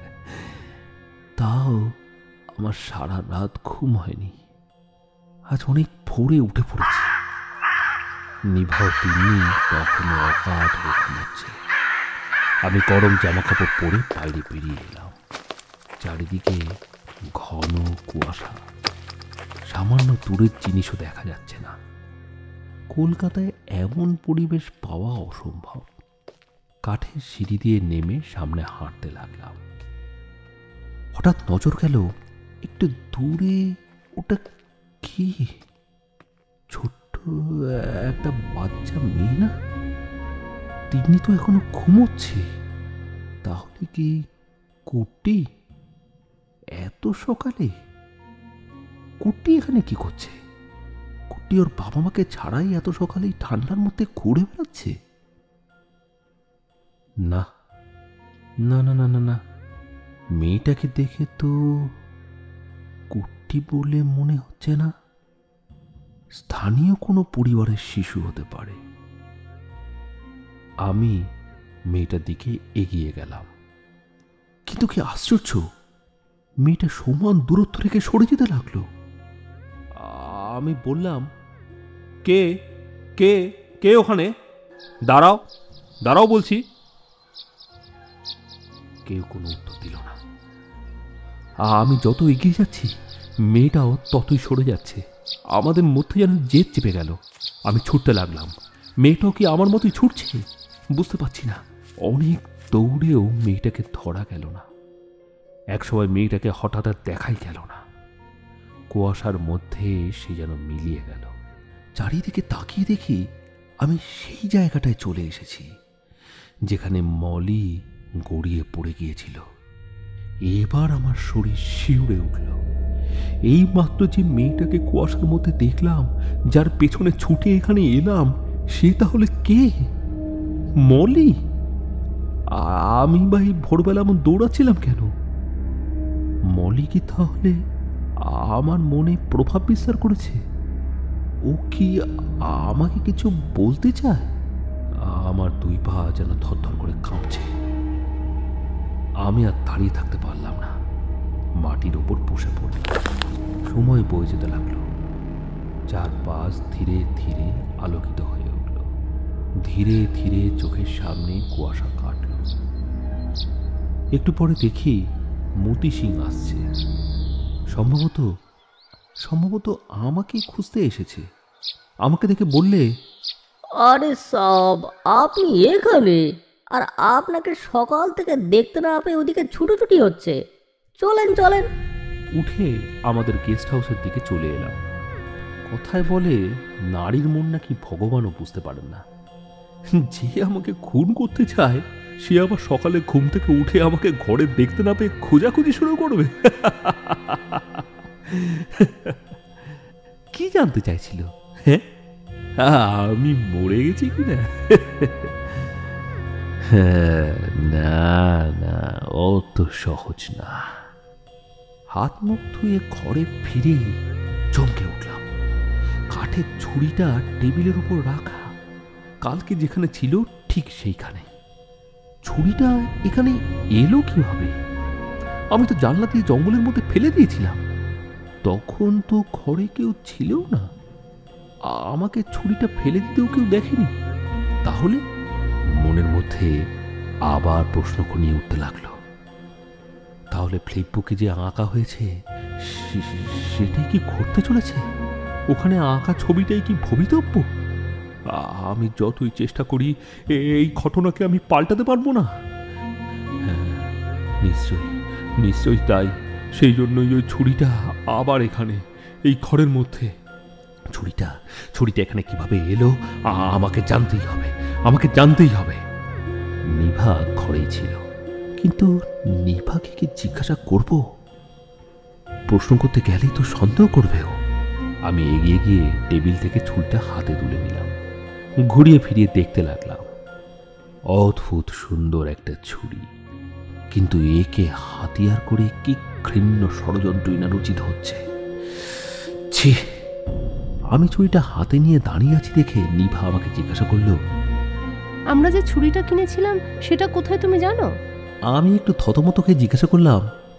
তাও আমার সারা রাত ঘুম হয়নি। আজ অনেক ভোরে উঠে পড়েছি। নিভাও তিন্নি তখনও অকাঠ হয়ে ঘুমাচ্ছে। আমি গরম জামা কাপড় পরে বাইরে বেরিয়ে এলাম। চারিদিকে ঘন কুয়াশা, সামান্য দূরের জিনিসও দেখা যাচ্ছে না। কলকাতায় এমন পরিবেশ পাওয়া অসম্ভব। কাঠের সিঁড়ি দিয়ে নেমে সামনে হাঁটতে লাগলাম। হঠাৎ নজর গেল একটু দূরে, ওটা কি? ছোট্ট একটা বাচ্চা মেয়ে না? তিন্নি তো এখনো ঘুমোচ্ছে। তাহলে কি কুট্টি? এত সকালে কুট্টি এখানে কি করছে? কুট্টি ওর বাবা মাকে ছাড়াই এত সকালেই ঠান্ডার মধ্যে ঘুরে বেড়াচ্ছে? না না না না না না, মেয়েটাকে দেখে তো কুট্টি বলে মনে হচ্ছে না। স্থানীয় কোনো পরিবারের শিশু হতে পারে। আমি মেয়েটার দিকে এগিয়ে গেলাম, কিন্তু কি আশ্চর্য, মেয়েটা সমান দূরত্ব থেকে সরে যেতে লাগলো। আমি বললাম, কে কে কে ওখানে? দাঁড়াও দাঁড়াও বলছি। কেউ কোনো উত্তর দিল না। আমি যত এগিয়ে যাচ্ছি মেয়েটাও ততই সরে যাচ্ছে। আমাদের মধ্যে যেন জেদ চেপে গেল। আমি ছুটতে লাগলাম। মেয়েটাও কি আমার মতোই ছুটছে? বুঝতে পারছি না। অনেক দৌড়েও মেয়েটাকে ধরা গেল না। একসময় মেয়েটাকে হঠাৎ আর দেখাই গেল না। কুয়াশার মধ্যে সে যেন মিলিয়ে গেল। চারিদিকে তাকিয়ে দেখি আমি সেই জায়গাটায় চলে এসেছি যেখানে মলি গড়িয়ে পড়ে গিয়েছিল। এবার আমার শরীর শিউরে উঠল। এই মাত্র যে মেয়েটাকে কুয়াশার মধ্যে দেখলাম, যার পেছনে ছুটে এখানে এলাম, সে তাহলে কে? মলি? আমি ভাই ভোরবেলা এমন দৌড়াচ্ছিলাম কেন? মলি কি তাহলে আমার মনে প্রভাব বিস্তার করেছে? ও কি আমাকে কিছু বলতে চায়? আমার দুই পা যেন থরথর করে কাঁপছে। আমি আর দাঁড়িয়ে থাকতে পারলাম না। মাটির ওপর বসে পড়লাম। সময় বয়ে যেতে লাগলো। চারপাশ ধীরে ধীরে আলোকিত হয়ে উঠল। ধীরে ধীরে চোখের সামনে কুয়াশা কাটল। একটু পরে দেখি মতি সিং আসছে। সম্ভবত আমাকে খুঁজতে এসেছে। আমাকে দেখে বললে, আরে সব আপনি এখানে? আর আপনাকে সকাল থেকে দেখতে না পেয়ে ওদিকে ছুটোছুটি হচ্ছে। চলেন চলেন। উঠে আমাদের গেস্ট হাউসের দিকে চলে এলাম। কথায় বলে নারীর মন নাকি ভগবানও বুঝতে পারেন না। যে আমাকে খুন করতে চায় সে আবার সকালে ঘুম থেকে উঠে আমাকে ঘরে দেখতে না পেয়ে খোঁজাখুঁজি শুরু করবে। কি জানতে চাইছিল? হ্যাঁ, আমি মরে গেছি কিনা? না না, অত সহজ না। হাত মুখ ধুয়ে ঘরে ফিরে চমকে উঠলাম। কাঠের ছুরিটা টেবিলের উপর রাখা, কালকে যেখানে ছিল ঠিক সেইখানে। ছুরিটা এখানে এলো কিভাবে? আমি তো জানলা দিয়ে জঙ্গলের মধ্যে ফেলে দিয়েছিলাম। তখন তো ঘরে কেউ ছিল না। আমাকে ছুরিটা ফেলে দিতেও কেউ দেখেনি। তাহলে মনের মধ্যে আবার প্রশ্ন নিয়ে উঠতে লাগলো। তাহলে ফ্লিপবুকে যে আঁকা হয়েছে সেটাই কি ঘটতে চলেছে? ওখানে আঁকা ছবিটাই কি ভবিতব্য? আমি যতই চেষ্টা করি এই ঘটনাকে আমি পাল্টাতে পারবো না। হ্যাঁ, নিশ্চয়ই তাই। সেই জন্যই ওই ছুরিটা আবার এখানে, এই ঘরের মধ্যে। ছুরিটা এখানে কিভাবে এলো আমাকে জানতেই হবে। নিভা ঘরেই ছিল, কিন্তু নিভাকে কি জিজ্ঞাসা করব? প্রশ্ন করতে গেলেই তো সন্দেহ করবে ও। আমি এগিয়ে গিয়ে টেবিল থেকে ছুরিটা হাতে তুলে নিলাম। ঘুরিয়ে ফিরিয়ে দেখতে লাগলাম। অদ্ভুত সুন্দর একটা ছুরি, কিন্তু একে হাতিয়ার করে কি ঘৃণ্য ষড়যন্ত্রই না রচিত হচ্ছে। ছি! আমি ছুরিটা হাতে নিয়ে দাঁড়িয়ে আছি দেখে নিভা আমাকে জিজ্ঞাসা করলো, আমরা যে ছুরিটা কিনেছিলাম সেটা কোথায় তুমি জানো? আমি একটু থতমতকে জিজ্ঞাসা করলাম,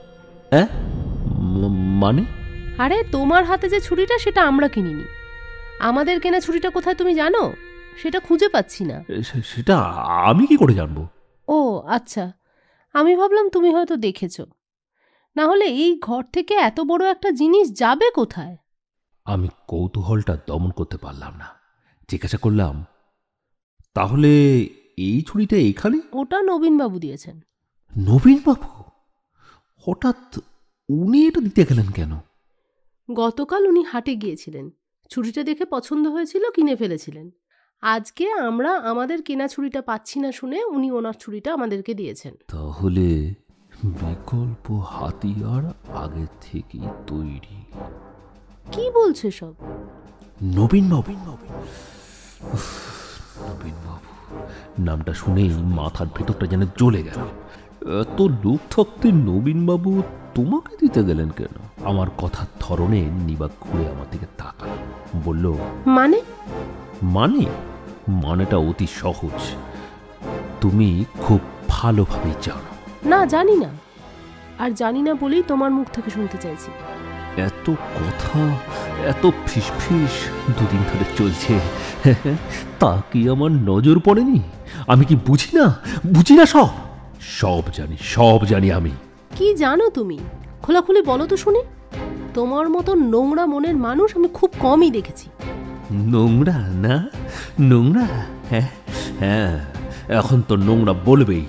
মানে? আরে তোমার হাতে যে ছুরিটা সেটা আমরা কিনিনি। আমাদের কেনা ছুরিটা কোথায় তুমি জানো? সেটা খুঁজে পাচ্ছি না। সেটা আমি কি করে জানবো? ও আচ্ছা, আমি ভাবলাম তুমি হয়তো দেখেছ। না হলে এই ঘর থেকে এত বড় একটা জিনিস যাবে কোথায়? আমি কৌতূহলটা দমন করতে পারলাম না, জিজ্ঞাসা করলাম, তাহলে এই ছুরিটা এখানে? ওটা নবীনবাবু দিয়েছেন। নবীনবাবু? হঠাৎ উনি এটা দিতে গেলেন কেন? গতকাল উনি হাটে গিয়েছিলেন, ছুরিটা দেখে পছন্দ হয়েছিল, কিনে ফেলেছিলেন। আজকে আমরা আমাদের কেনা ছুরিটা পাচ্ছি না শুনে উনি ওনার ছুরিটা আমাদেরকে দিয়েছেন। তাহলে বিকল্প হাতিয়ার আগে থেকেই তৈরি। কি বলছে সব? নবীনবাবু নামটা শুনেই মাথার ভেতরটা যেন জ্বলে গেল। এত লোক থাকতে নবীনবাবু তোমাকে দিতে গেলেন কেন? আমার কথার ধরনে নিবা ঘুরে আমার দিকে তাকাল, বলল, মানে? মানেটা অতি সহজ, তুমি খুব ভালোভাবেই জানো। না, জানি না, আর জানি না বলেই তোমার মুখ থেকে শুনতে চাইছি। এত কথা, এত ফিসফিস দুদিন ধরে চলছে, তা কি আমার নজর পড়েনি? আমি কি বুঝি না? সব জানি আমি। কি জানো তুমি? খোলাখুলি বলো তো শুনি। তোমার মতো নোংরা মনের মানুষ আমি খুব কমই দেখেছি। নোংরা না? নোংরা? হ্যাঁ, এখন তো নোংরা বলবেই।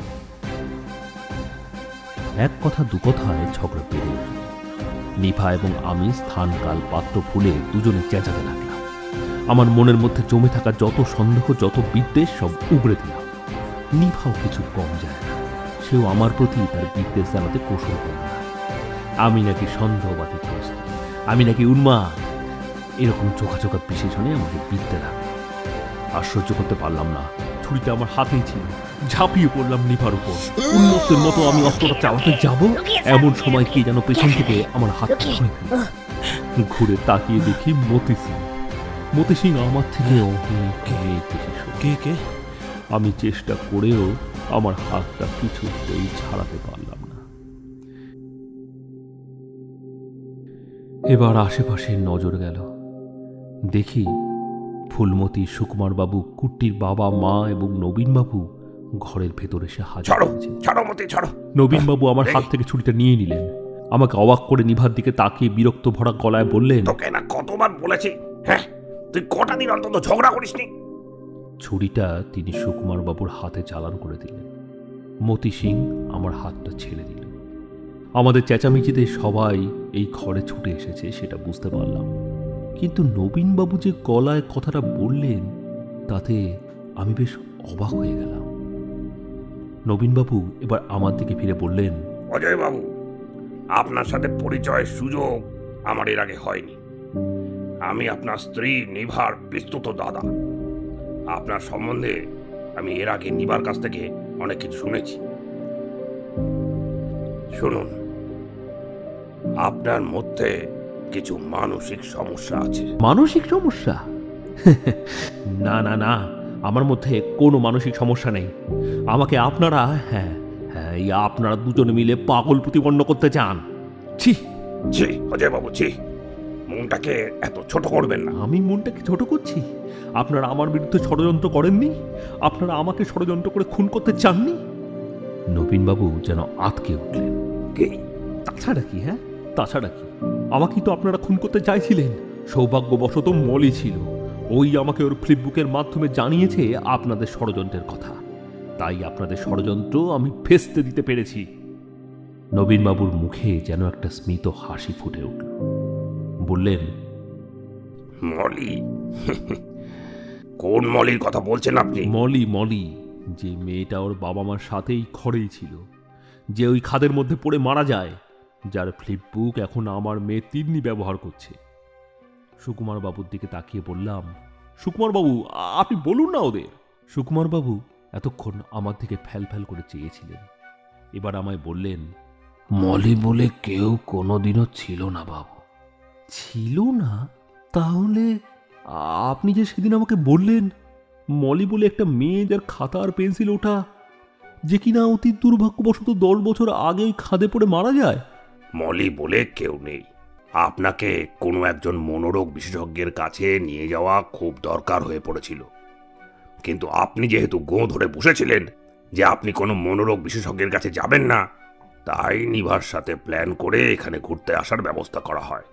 এক কথা দু কথায় ঝগড়া বেড়ে উঠল। নিভা এবং আমি স্থান কাল পাত্র ভুলে দুজনে চেঁচাতে লাগলাম। আমার মনের মধ্যে জমে থাকা যত সন্দেহ, যত বিদ্বেষ সব উগড়ে দিলাম। নিভাও কিছু কম যায় না, সেও আমার প্রতি তার বিদ্বেষ জানাতে কৌশল করল না। আমি নাকি সন্দেহবাদীগ্রস্ত, আমি নাকি উন্মাদ, এরকম চোখা বিশেষণে আমাকে বিদ্যে লাগলো। আর সহ্য করতে পারলাম না, ছুরিটা আমার হাতেই ছিল। ঝাঁপিয়ে পড়লাম নিভার উপর। উন্মত্তের মতো আমি অস্ত্রটা চালাতে যাব, এমন সময় কে যেন পেছন থেকে আমার হাত ধরে ফেলল। ঘুরে তাকিয়ে দেখি মতি সিং আমার থেকে কে। আমি চেষ্টা করেও আমার হাতটা কিছুতেই ছাড়াতে পারলাম না। এবার আশেপাশে নজর গেল, দেখি ফুলমতি, সুকুমার বাবু, কুট্টির বাবা মা এবং নবীনবাবু ঘরের ভেতর এসে হাজির হয়েছে। নবীনবাবু আমার হাত থেকে ছুরিটা নিয়ে নিলেন। আমাকে অবাক করে নিভার দিকে তাকিয়ে বিরক্ত ভরা গলায় বললেন, তোকে না কতবার বলেছি, হ্যাঁ, তুই কটা দিন অন্তত ঝগড়া করিসনি? ছুরিটা তিনি সুকুমার বাবুর হাতে চালান করে দিলেন। মতি সিং আমার হাতটা ছেড়ে দিলেন। আমাদের চেঁচামেচিতে সবাই এই ঘরে ছুটে এসেছে সেটা বুঝতে পারলাম, কিন্তু নবীনবাবু যে গলায় কথাটা বললেন তাতে আমি বেশ অবাক হয়ে গেলাম। নবীনবাবু এবার আমার দিকে ফিরে বললেন, অজয় বাবু, আপনার সাথে পরিচয়ের সুযোগ আমার এর আগে হয়নি। আমি আপনার স্ত্রী নিভার বিস্তুত দাদা। আপনার সম্বন্ধে আমি এর আগে নিভার কাছ থেকে অনেক কিছু শুনেছি। শুনুন, আপনার মধ্যে কিছু মানসিক সমস্যা আছে। মানসিক সমস্যা? না, আমার মধ্যে কোনো মানসিক সমস্যা নেই। আমাকে আপনারা আপনারা দুজনে মিলে পাগল প্রতিপন্ন করতে চান। ছি অজয় বাবু, মনটাকে এত ছোট করবেন না। আমি মনটাকে ছোট করছি? আপনারা আমার বিরুদ্ধে ষড়যন্ত্র করেননি? আপনারা আমাকে ষড়যন্ত্র করে খুন করতে চাননি? নবীনবাবু যেন আতকে উঠলেন। তাছাড়া কি? আমাকেই তো আপনারা খুন করতে চাইছিলেন। সৌভাগ্যবশত মলি ছিল, ওই আমাকে ওর ফ্লিপবুকের মাধ্যমে জানিয়েছে আপনাদের ষড়যন্ত্রের কথা, তাই আপনাদের ষড়যন্ত্র আমি ফেস্তে দিতে পেরেছি। নবীনবাবুর মুখে যেন একটা স্মিত হাসি ফুটে উঠল। বললেন, মলি? কোন মলির কথা বলছেন আপনি? মলি, যে মেয়েটা ওর বাবা মার সাথেই ঘরেই ছিল, যে ওই খাদের মধ্যে পড়ে মারা যায়, যার ফ্লিপবুক এখন আমার মেয়ে তিন্নি ব্যবহার করছে। সুকুমার বাবুর দিকে তাকিয়ে বললাম, সুকুমার বাবু, আপনি বলুন না ওদের। সুকুমার বাবু এতক্ষণ আমার দিকে ফ্যাল করে চেয়েছিলেন, এবার আমায় বললেন, মলি বলে কেউ কোনোদিনও ছিল না বাবু, ছিল না? তাহলে আপনি যে সেদিন আমাকে বললেন মলি বলে একটা মেয়ে, যার খাতা আর পেন্সিল ওঠা, যে কিনা অতি দুর্ভাগ্যবশত 10 বছর আগে ওই খাদে পড়ে মারা যায়। মলি বলে কেউ নেই। আপনাকে কোনো একজন মনোরোগ বিশেষজ্ঞের কাছে নিয়ে যাওয়া খুব দরকার হয়ে পড়েছিল, কিন্তু আপনি যেহেতু গোঁ ধরে বসেছিলেন যে আপনি কোনো মনোরোগ বিশেষজ্ঞের কাছে যাবেন না, তাই নিভার সাথে প্ল্যান করে এখানে ঘুরতে আসার ব্যবস্থা করা হয়।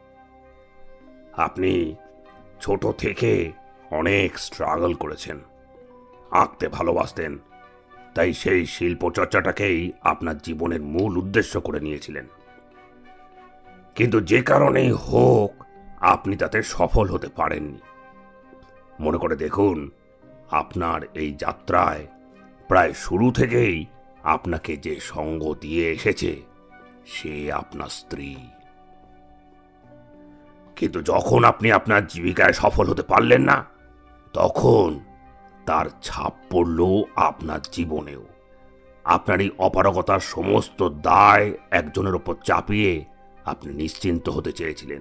আপনি ছোট থেকে অনেক স্ট্রাগল করেছেন, আঁকতে ভালোবাসতেন, তাই সেই শিল্প চর্চাটাকেই আপনার জীবনের মূল উদ্দেশ্য করে নিয়েছিলেন। কিন্তু যে কারণেই হোক আপনি তাতে সফল হতে পারেননি। মনে করে দেখুন, আপনার এই যাত্রায় প্রায় শুরু থেকেই আপনাকে যে সঙ্গ দিয়ে এসেছে সে আপনার স্ত্রী। কিন্তু যখন আপনি আপনার জীবিকায় সফল হতে পারলেন না, তখন তার ছাপ পড়ল আপনার জীবনেও। আপনার এই অপারগতার সমস্ত দায় একজনের ওপর চাপিয়ে আপনি নিশ্চিন্ত হতে চেয়েছিলেন।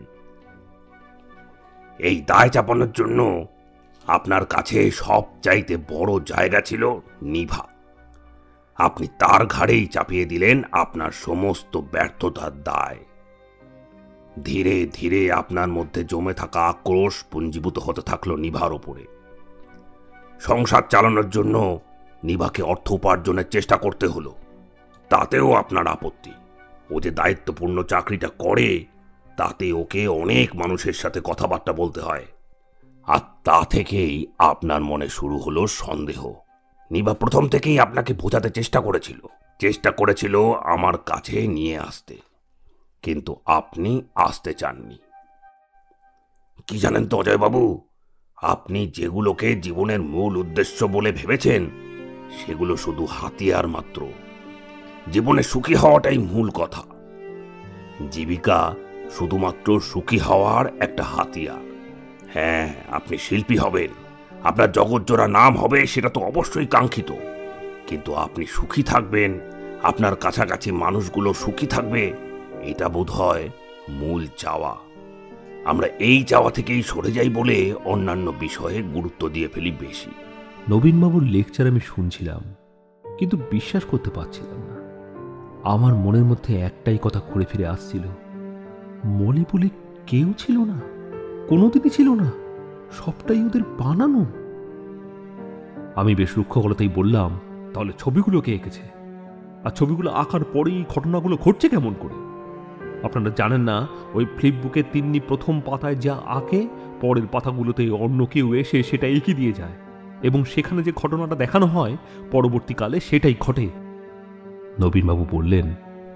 এই দায় চাপানোর জন্য আপনার কাছে সবচাইতে বড় জায়গা ছিল নিভা। আপনি তার ঘাড়েই চাপিয়ে দিলেন আপনার সমস্ত ব্যর্থতার দায়। ধীরে ধীরে আপনার মধ্যে জমে থাকা আক্রোশ পুঞ্জীভূত হতে থাকলো নিভার ওপরে। সংসার চালানোর জন্য নিভাকে অর্থ উপার্জনের চেষ্টা করতে হলো, তাতেও আপনার আপত্তি। ও যে দায়িত্বপূর্ণ চাকরিটা করে তাতে ওকে অনেক মানুষের সাথে কথাবার্তা বলতে হয়, আর তা থেকেই আপনার মনে শুরু হলো সন্দেহ। নিভা প্রথম থেকেই আপনাকে বোঝাতে চেষ্টা করেছিল আমার কাছে নিয়ে আসতে, কিন্তু আপনি আসতে চাননি। কি জানেন তো অজয়বাবু, আপনি যেগুলোকে জীবনের মূল উদ্দেশ্য বলে ভেবেছেন সেগুলো শুধু হাতিয়ার মাত্র। জীবনে সুখী হওয়াটাই মূল কথা। জীবিকা শুধুমাত্র সুখী হওয়ার একটা হাতিয়ার। হ্যাঁ, আপনি শিল্পী হবেন, আপনার জগৎজোড়া নাম হবে, সেটা তো অবশ্যই কাঙ্ক্ষিত, কিন্তু আপনি সুখী থাকবেন, আপনার কাছাকাছি মানুষগুলো সুখী থাকবে, এটা বোধহয় মূল চাওয়া। আমরা এই চাওয়া থেকেই সরে যাই বলে অন্যান্য বিষয়ে গুরুত্ব দিয়ে ফেলি বেশি। নবীনবাবুর লেকচার আমি শুনছিলাম, কিন্তু বিশ্বাস করতে পারছিলাম না। আমার মনের মধ্যে একটাই কথা ঘুরে ফিরে আসছিল, মলি বলে কেউ ছিল না, কোনোদিনই ছিল না, সবটাই ওদের বানানো। আমি বেশ রুক্ষকলতাই বললাম, তাহলে ছবিগুলো কে এঁকেছে? আর ছবিগুলো আঁকার পরেই ঘটনাগুলো ঘটছে কেমন করে? আপনারা জানেন না, ওই ফ্লিপবুকে তিন্নি প্রথম পাতায় যা আঁকে, পরের পাতাগুলোতে অন্য কেউ এসে সেটা এঁকে দিয়ে যায়, এবং সেখানে যে ঘটনাটা দেখানো হয় পরবর্তীকালে সেটাই ঘটে। নবীনবাবু বললেন,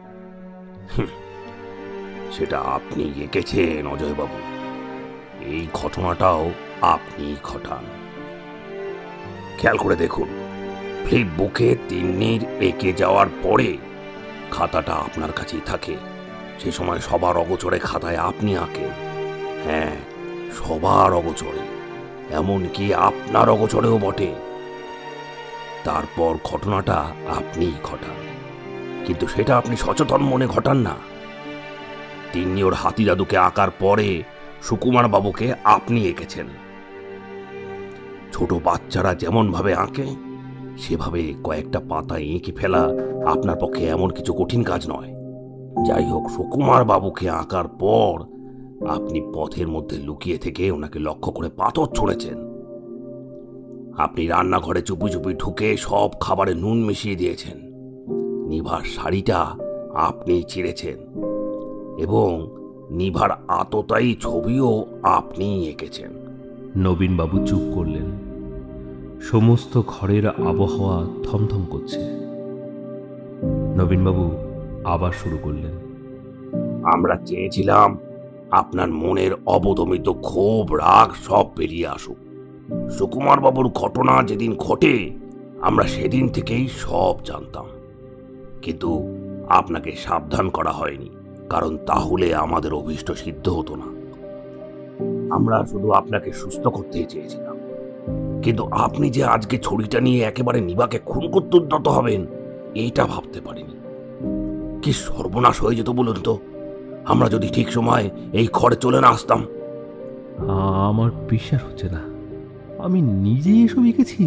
সেটা আপনি এঁকেছেন অজয়বাবু, এই ঘটনাটাও আপনি ঘটান। খেয়াল করে দেখুন, ফ্লিপবুকে তিন্নির এঁকে যাওয়ার পরে খাতাটা আপনার কাছেই থাকে। সে সময় সবার অগোচরে খাতায় আপনি আঁকেন। হ্যাঁ, সবার অগোচরে, এমনকি আপনার অগোচরেও বটে। তারপর ঘটনাটা আপনিই ঘটান, কিন্তু সেটা আপনি সচেতন মনে ঘটান না। তিন্নি ওর হাতি দাদুকে আঁকার পরে সুকুমার বাবুকে আপনি এঁকেছেন। ছোট বাচ্চারা যেমন ভাবে আঁকে সেভাবে কয়েকটা পাতা এঁকে ফেলা আপনার পক্ষে এমন কিছু কঠিন কাজ নয়। যাই হোক, সুকুমার বাবুকে আঁকার পর আপনি পথের মধ্যে লুকিয়ে থেকে ওনাকে লক্ষ্য করে পাথর ছুঁড়েছেন। আপনি রান্নাঘরে চুপি চুপি ঢুকে সব খাবারে নুন মিশিয়ে দিয়েছেন। নিভার শাড়িটা আপনি ছিঁড়েছেন, এবং নিভার আততায়ী ছবিও আপনিই এঁকেছেন। নবীনবাবু চুপ করলেন। সমস্ত ঘরের আবহাওয়া থমথম করছে। নবীনবাবু আবার শুরু করলেন, আমরা চেয়েছিলাম আপনার মনের অবদমিত ক্ষোভ, রাগ সব বেরিয়ে আসুক। সুকুমার বাবুর ঘটনা যেদিন ঘটে আমরা সেদিন থেকেই সব জানতাম, কিন্তু আপনাকে সাবধান করা হয়নি, কারণ তাহলে আমাদের অভীষ্ট সিদ্ধ হতো না। আমরা শুধু আপনাকে সুস্থ করতেই চেয়েছিলাম, কিন্তু আপনি যে আজকে ছড়িটা নিয়ে একেবারে নিভাকে খুন করতে উদ্যত হবেন এটা ভাবতে পারিনি। কি সর্বনাশ হয়ে যেত বলুন তো। আমরা যদি ঠিক সময় এই ঘরে চলে না আসতাম। আমার বিশ্বাস হচ্ছে না, আমি নিজে এসব এঁকেছি।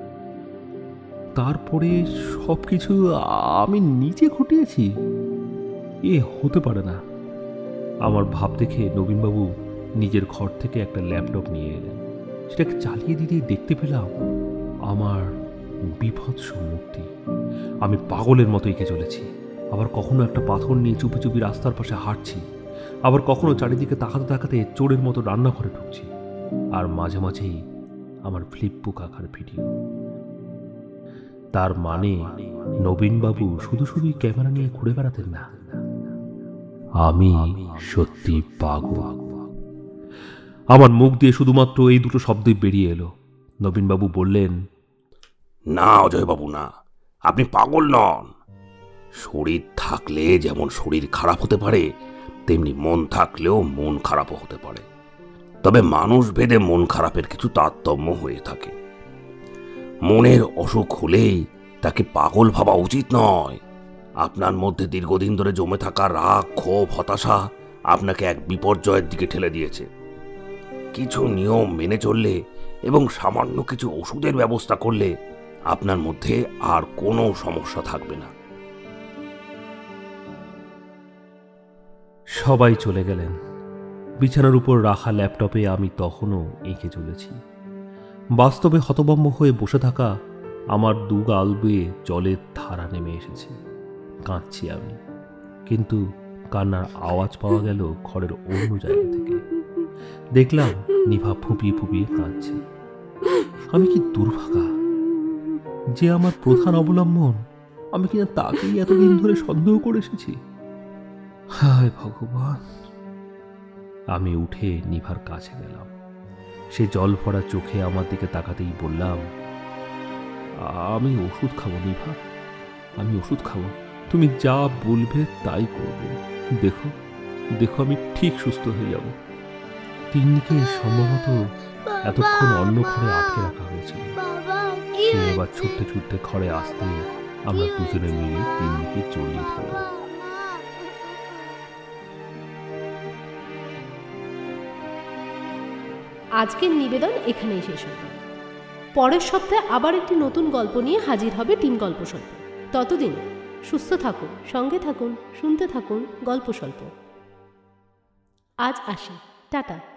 তারপরে সব কিছু আমি নিজে ঘটিয়েছি। এ হতে পারে না। আমার ভাব দেখে নবীনবাবু নিজের ঘর থেকে একটা ল্যাপটপ নিয়ে এলেন। সেটাকে চালিয়ে দিতেই দেখতে পেলাম আমার বিভৎস মূর্তি। আমি পাগলের মতো এঁকে চলেছি। আবার কখনো একটা পাথর নিয়ে চুপি চুপি রাস্তার পাশে হাঁটছি, আবার কখনো চারিদিকে তাকাতে তাকাতে চোরের মতো রান্নাঘরে ঢুকছি। আর মাঝে মাঝেই আমার ফ্লিপবুক আঁকার ভিডিও। তার মানে নবীনবাবু শুধু শুধুই ক্যামেরা নিয়ে ঘুরে বেড়াতেন না। আমি সত্যি পাগল। আমার মুখ দিয়ে শুধুমাত্র এই দুটো শব্দই বেরিয়ে এলো। নবীনবাবু বললেন, না অজয়বাবু, না, আপনি পাগল নন। শরীর থাকলে যেমন শরীর খারাপ হতে পারে, তেমনি মন থাকলেও মন খারাপও হতে পারে। তবে মানুষ ভেদে মন খারাপের কিছু তারতম্য হয়ে থাকে। মনের অসুখ হলেই তাকে পাগল ভাবা উচিত নয়। আপনার মধ্যে দীর্ঘদিন ধরে জমে থাকা রাগ, ক্ষোভ, হতাশা আপনাকে এক বিপর্যয়ের দিকে ঠেলে দিয়েছে। কিছু নিয়ম মেনে চললে এবং সামান্য কিছু ওষুধের ব্যবস্থা করলে আপনার মধ্যে আর কোনো সমস্যা থাকবে না। সবাই চলে গেলেন। বিছানার উপর রাখা ল্যাপটপে আমি তখনও এঁকে চলেছি। বাস্তবে হতভম্ব হয়ে বসে থাকা আমার দু গাল বেয়ে জলের ধারা নেমে এসেছে। কাঁদছি আমি, কিন্তু কান্নার আওয়াজ পাওয়া গেল ঘরের অন্য জায়গা থেকে। দেখলাম নিভা ফুপিয়ে ফুপিয়ে কাঁদছে। আমি কি দুর্ভাগা যে আমার প্রধান অবলম্বন, আমি কিনা তাকেই এতদিন ধরে সন্দেহ করে এসেছি। হায় ভগবান! আমি উঠে নিভার কাছে গেলাম। সে জল ভরা চোখে আমার দিকে তাকাতেই বললাম, আমি ওষুধ খাবো নিভা, আমি ওষুধ খাবো। তুমি যা বলবে তাই করবো। দেখো দেখো, আমি ঠিক সুস্থ হয়ে যাব। তিন্নিকে সম্ভবত এতক্ষণ অন্য ঘরে আটকে রাখা হয়েছিল। সে এবার ছুটতে ছুটতে ঘরে আসতে আমরা দুজনে মিলে তিন্নিকে জড়িয়ে ধরলাম। আজকের নিবেদন এখানেই শেষ হবে। পরের সপ্তাহে আবার একটি নতুন গল্প নিয়ে হাজির হবে টিম গল্প স্বল্প। ততদিন সুস্থ থাকুন, সঙ্গে থাকুন, শুনতে থাকুন গল্প স্বল্প। আজ আসি, টাটা।